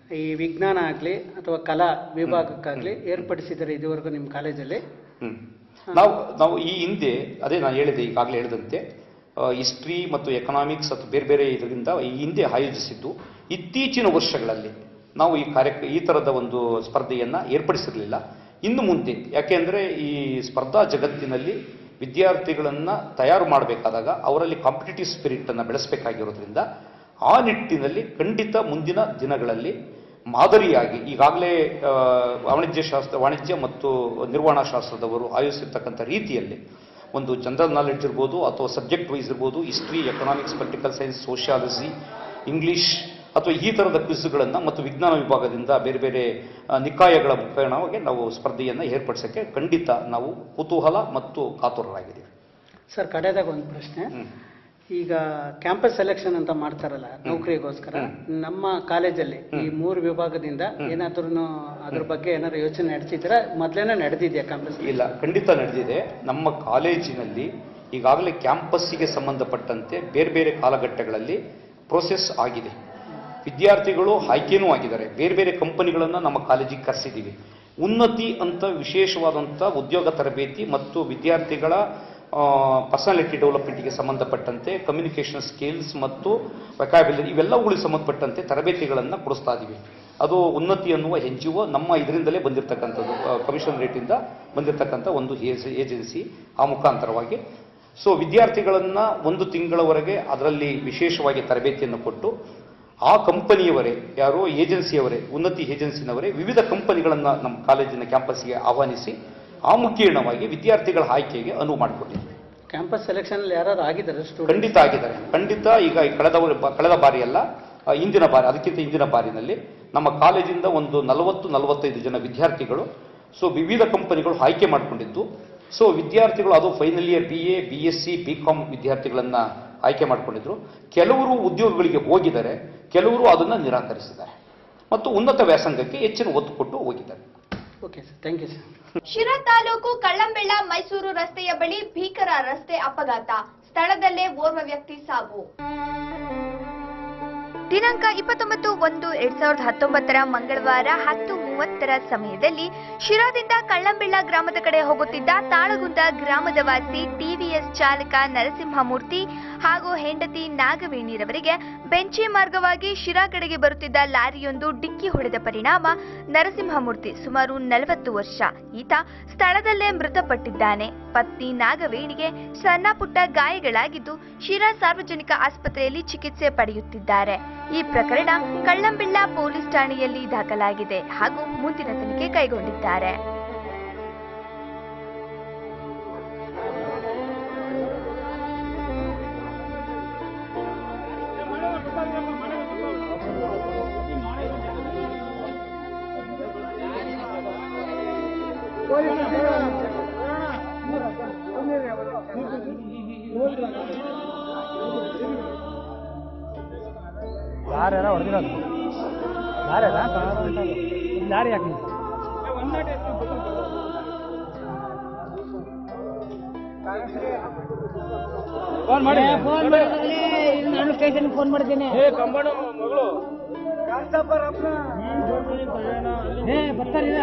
ಈ ವಿಜ್ಞಾನ ಆಗಲಿ ಅಥವಾ ಕಲಾ ವಿಭಾಗಕ್ಕಾಗಲಿ ಏರ್ಪಡಿಸಿದರೆ ಇದುವರೆಗೂ ನಿಮ್ಮ ಕಾಲೇಜಲ್ಲಿ? ಹ್ಮ್ ನಾವು ನಾವು ಈ ಹಿಂದೆ ಅದೇ ನಾನು ಹೇಳಿದೆ ಈಗಾಗಲೇ ಹೇಳಿದಂತೆ ಹಿಸ್ಟ್ರಿ ಮತ್ತು ಎಕನಾಮಿಕ್ಸ್ ಅಥವಾ ಬೇರೆ ಬೇರೆ ಇದರಿಂದ ಈ ಹಿಂದೆ ಆಯೋಜಿಸಿದ್ದು. ಇತ್ತೀಚಿನ ವರ್ಷಗಳಲ್ಲಿ ನಾವು ಈ ಕಾರ್ಯ ಈ ಥರದ ಒಂದು ಸ್ಪರ್ಧೆಯನ್ನು ಏರ್ಪಡಿಸಿರಲಿಲ್ಲ. ಇನ್ನು ಮುಂದೆ ಯಾಕೆಂದರೆ ಈ ಸ್ಪರ್ಧಾ ಜಗತ್ತಿನಲ್ಲಿ ವಿದ್ಯಾರ್ಥಿಗಳನ್ನು ತಯಾರು ಮಾಡಬೇಕಾದಾಗ ಅವರಲ್ಲಿ ಕಾಂಪಿಟೇಟಿವ್ ಸ್ಪಿರಿಟನ್ನು ಬೆಳೆಸಬೇಕಾಗಿರೋದ್ರಿಂದ ಆ ನಿಟ್ಟಿನಲ್ಲಿ ಖಂಡಿತ ಮುಂದಿನ ದಿನಗಳಲ್ಲಿ ಮಾದರಿಯಾಗಿ ಈಗಾಗಲೇ ವಾಣಿಜ್ಯ ಶಾಸ್ತ್ರ ವಾಣಿಜ್ಯ ಮತ್ತು ನಿರ್ವಹಣಾ ಶಾಸ್ತ್ರದವರು ಆಯೋಜಿಸಿರ್ತಕ್ಕಂಥ ರೀತಿಯಲ್ಲಿ ಒಂದು ಜನರಲ್ ನಾಲೆಡ್ಜ್ ಇರ್ಬೋದು ಅಥವಾ ಸಬ್ಜೆಕ್ಟ್ ವೈಸ್ ಇರ್ಬೋದು, history, economics, political science, sociology, English ಅಥವಾ ಈ ಥರದ ಕ್ವಿಜ್ಗಳನ್ನು ಮತ್ತು ವಿಜ್ಞಾನ ವಿಭಾಗದಿಂದ ಬೇರೆ ಬೇರೆ ನಿಕಾಯಗಳ ಮುಖೇನವಾಗಿ ನಾವು ಸ್ಪರ್ಧೆಯನ್ನು ಏರ್ಪಡಿಸೋಕ್ಕೆ ಖಂಡಿತ ನಾವು ಕುತೂಹಲ ಮತ್ತು ಕಾತುರರಾಗಿದ್ದೀವಿ. ಸರ್, ಕಡೆದಾಗ ಒಂದು ಪ್ರಶ್ನೆ. ಈಗ ಕ್ಯಾಂಪಸ್ ಸೆಲೆಕ್ಷನ್ ಅಂತ ಮಾಡ್ತಾರಲ್ಲ ನೌಕರಿಗೋಸ್ಕರ, ನಮ್ಮ ಕಾಲೇಜಲ್ಲಿ ಈ ಮೂರು ವಿಭಾಗದಿಂದ ಏನಾದ್ರೂ ಅದ್ರ ಬಗ್ಗೆ ಏನಾದ್ರು ಯೋಚನೆ ನಡೆಸಿದ್ರೆ ಮೊದಲೇನೆ ನಡೆದಿದೆಯಾ ಕ್ಯಾಂಪಸ್? ಇಲ್ಲ, ಖಂಡಿತ ನಡೆದಿದೆ. ನಮ್ಮ ಕಾಲೇಜಿನಲ್ಲಿ ಈಗಾಗಲೇ ಕ್ಯಾಂಪಸ್ಸಿಗೆ ಸಂಬಂಧಪಟ್ಟಂತೆ ಬೇರೆ ಬೇರೆ ಕಾಲಘಟ್ಟಗಳಲ್ಲಿ ಪ್ರೋಸೆಸ್ ಆಗಿದೆ. ವಿದ್ಯಾರ್ಥಿಗಳು ಆಯ್ಕೆನೂ ಆಗಿದ್ದಾರೆ. ಬೇರೆ ಬೇರೆ ಕಂಪನಿಗಳನ್ನು ನಮ್ಮ ಕಾಲೇಜಿಗೆ ಕರೆಸಿದ್ದೀವಿ. ಉನ್ನತಿ ಅಂತ ವಿಶೇಷವಾದಂಥ ಉದ್ಯೋಗ ತರಬೇತಿ ಮತ್ತು ವಿದ್ಯಾರ್ಥಿಗಳ ಪರ್ಸನಾಲಿಟಿ ಡೆವಲಪ್ಮೆಂಟ್ಗೆ ಸಂಬಂಧಪಟ್ಟಂತೆ ಕಮ್ಯುನಿಕೇಷನ್ ಸ್ಕಿಲ್ಸ್ ಮತ್ತು ವೊಕ್ಯಾಬ್ಯುಲರಿ ಇವೆಲ್ಲವುಗಳಿಗೆ ಸಂಬಂಧಪಟ್ಟಂತೆ ತರಬೇತಿಗಳನ್ನು ಕೊಡಿಸ್ತಾ ಇದ್ದೀವಿ. ಅದು ಉನ್ನತಿ ಅನ್ನುವ ಎನ್ ಜಿ ಒ ನಮ್ಮ ಇದರಿಂದಲೇ ಬಂದಿರತಕ್ಕಂಥದ್ದು, ಕಮಿಷನ್ ರೇಟಿಂದ ಬಂದಿರತಕ್ಕಂಥ ಒಂದು ಏಜೆನ್ಸಿ. ಆ ಮುಖಾಂತರವಾಗಿ ಸೊ ವಿದ್ಯಾರ್ಥಿಗಳನ್ನು ಒಂದು ತಿಂಗಳವರೆಗೆ ಅದರಲ್ಲಿ ವಿಶೇಷವಾಗಿ ತರಬೇತಿಯನ್ನು ಕೊಟ್ಟು ಆ ಕಂಪನಿಯವರೇ, ಯಾರೋ ಏಜೆನ್ಸಿಯವರೇ, ಉನ್ನತಿ ಏಜೆನ್ಸಿನವರೇ ವಿವಿಧ ಕಂಪನಿಗಳನ್ನು ನಮ್ಮ ಕಾಲೇಜಿನ ಕ್ಯಾಂಪಸ್ಗೆ ಆಹ್ವಾನಿಸಿ ಆ ಮುಖೇಣವಾಗಿ ವಿದ್ಯಾರ್ಥಿಗಳ ಆಯ್ಕೆಗೆ ಅನುವು ಮಾಡಿಕೊಟ್ಟಿದ್ದೀವಿ. ಕ್ಯಾಂಪಸ್ ಸೆಲೆಕ್ಷನ್ ಯಾರು ಆಗಿದ್ದಾರೆ? ಖಂಡಿತ ಆಗಿದ್ದಾರೆ. ಖಂಡಿತ ಈಗ ಕಳೆದ ಕಳೆದ ಬಾರಿ ಅಲ್ಲ, ಇಂದಿನ ಬಾರಿ, ಅದಕ್ಕಿಂತ ಇಂದಿನ ಬಾರಿನಲ್ಲಿ ನಮ್ಮ ಕಾಲೇಜಿಂದ ಒಂದು ನಲವತ್ತು ನಲವತ್ತೈದು ಜನ ವಿದ್ಯಾರ್ಥಿಗಳು ಸೊ ವಿವಿಧ ಕಂಪನಿಗಳು ಆಯ್ಕೆ ಮಾಡಿಕೊಂಡಿದ್ದು. ಸೊ ವಿದ್ಯಾರ್ಥಿಗಳು ಅದು final year B A, B S C, B com ವಿದ್ಯಾರ್ಥಿಗಳನ್ನು ಆಯ್ಕೆ ಮಾಡಿಕೊಂಡಿದ್ರು. ಕೆಲವರು ಉದ್ಯೋಗಗಳಿಗೆ ಹೋಗಿದ್ದಾರೆ, ಕೆಲವರು ಅದನ್ನು ನಿರಾಕರಿಸಿದ್ದಾರೆ ಮತ್ತು ಉನ್ನತ ವ್ಯಾಸಂಗಕ್ಕೆ ಹೆಚ್ಚಿನ ಒತ್ತು ಕೊಟ್ಟು ಹೋಗಿದ್ದಾರೆ. Okay sir, thank you sir. Sira taluk Kallambella Mysuru ರಸ್ತೆಯ ಬಳಿ ಭೀಕರ ರಸ್ತೆ ಅಪಘಾತ, ಸ್ಥಳದಲ್ಲೇ ಓರ್ವ ವ್ಯಕ್ತಿ ಸಾವು. ದಿನಾಂಕ ಇಪ್ಪತ್ತೊಂಬತ್ತು ಒಂದು ಎರಡ್ ಸಾವಿರದ ಹತ್ತೊಂಬತ್ತರ ಮಂಗಳವಾರ ಹತ್ತು ಮೂವತ್ತರ ಸಮಯದಲ್ಲಿ ಶಿರಾದಿಂದ ಕಳ್ಳಂಬೆಳ್ಳ ಗ್ರಾಮದ ಕಡೆ ಹೋಗುತ್ತಿದ್ದ ತಾಳಗುಂದ ಗ್ರಾಮದ ವಾಸಿ ಟಿವಿಎಸ್ ಚಾಲಕ ನರಸಿಂಹಮೂರ್ತಿ ಹಾಗೂ ಹೆಂಡತಿ ನಾಗವೇಣಿರವರಿಗೆ ಬೆಂಚಿ ಮಾರ್ಗವಾಗಿ ಶಿರಾ ಕಡೆಗೆ ಬರುತ್ತಿದ್ದ ಲಾರಿಯೊಂದು ಡಿಕ್ಕಿ ಹೊಡೆದ ಪರಿಣಾಮ ನರಸಿಂಹಮೂರ್ತಿ ಸುಮಾರು ನಲವತ್ತು ವರ್ಷ ಈತ ಸ್ಥಳದಲ್ಲೇ ಮೃತಪಟ್ಟಿದ್ದಾನೆ. ಪತ್ನಿ ನಾಗವೇಣಿಗೆ ಸಣ್ಣ ಪುಟ್ಟ ಗಾಯಗಳಾಗಿದ್ದು ಶಿರಾ ಸಾರ್ವಜನಿಕ ಆಸ್ಪತ್ರೆಯಲ್ಲಿ ಚಿಕಿತ್ಸೆ ಪಡೆಯುತ್ತಿದ್ದಾರೆ. ಈ ಪ್ರಕರಣ ಕಳ್ಳಂಬೆಳ್ಳ ಪೊಲೀಸ್ ಠಾಣೆಯಲ್ಲಿ ದಾಖಲಾಗಿದೆ ಹಾಗೂ ಮುಂದಿನ ತನಿಖೆ ಕೈಗೊಂಡಿದ್ದಾರೆ. ಯಾರ್ಯಾರ ಹೊಡೆದಿರೋದು ಯಾರ್ಯಾರ ಲಾರಿ ಹಾಕಿ ಫೋನ್ ಮಾಡಿ ಫೋನ್ ಮಾಡಿ ನಾನು ಸ್ಟೇಷನ್ಗೆ ಫೋನ್ ಮಾಡ್ತೀನಿ. ಏ ಕಂಬಣ್ಣ ಮಗಳು ಏ ಬರ್ತಾರಿಲ್ಲ.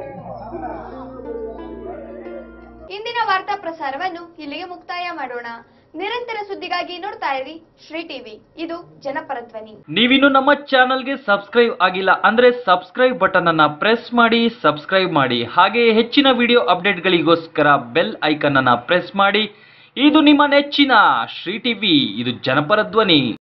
ಇಂದಿನ ವಾರ್ತಾ ಪ್ರಸಾರವನ್ನು ಇಲ್ಲಿಗೆ ಮುಕ್ತಾಯ ಮಾಡೋಣ. ನಿರಂತರ ಸುದ್ದಿಗಾಗಿ ನೋಡ್ತಾ ಇರಿ ಶ್ರೀ ಟಿವಿ, ಇದು ಜನಪರ ಧ್ವನಿ. ನೀವಿನ್ನು ನಮ್ಮ ಚಾನಲ್ಗೆ ಸಬ್ಸ್ಕ್ರೈಬ್ ಆಗಿಲ್ಲ ಅಂದ್ರೆ ಸಬ್ಸ್ಕ್ರೈಬ್ ಬಟನ್ ಅನ್ನ ಪ್ರೆಸ್ ಮಾಡಿ, ಸಬ್ಸ್ಕ್ರೈಬ್ ಮಾಡಿ. ಹಾಗೆ ಹೆಚ್ಚಿನ ವಿಡಿಯೋ ಅಪ್ಡೇಟ್ಗಳಿಗೋಸ್ಕರ ಬೆಲ್ ಐಕನ್ ಅನ್ನ ಪ್ರೆಸ್ ಮಾಡಿ. ಇದು ನಿಮ್ಮ ನೆಚ್ಚಿನ ಶ್ರೀ ಟಿವಿ, ಇದು ಜನಪರ ಧ್ವನಿ.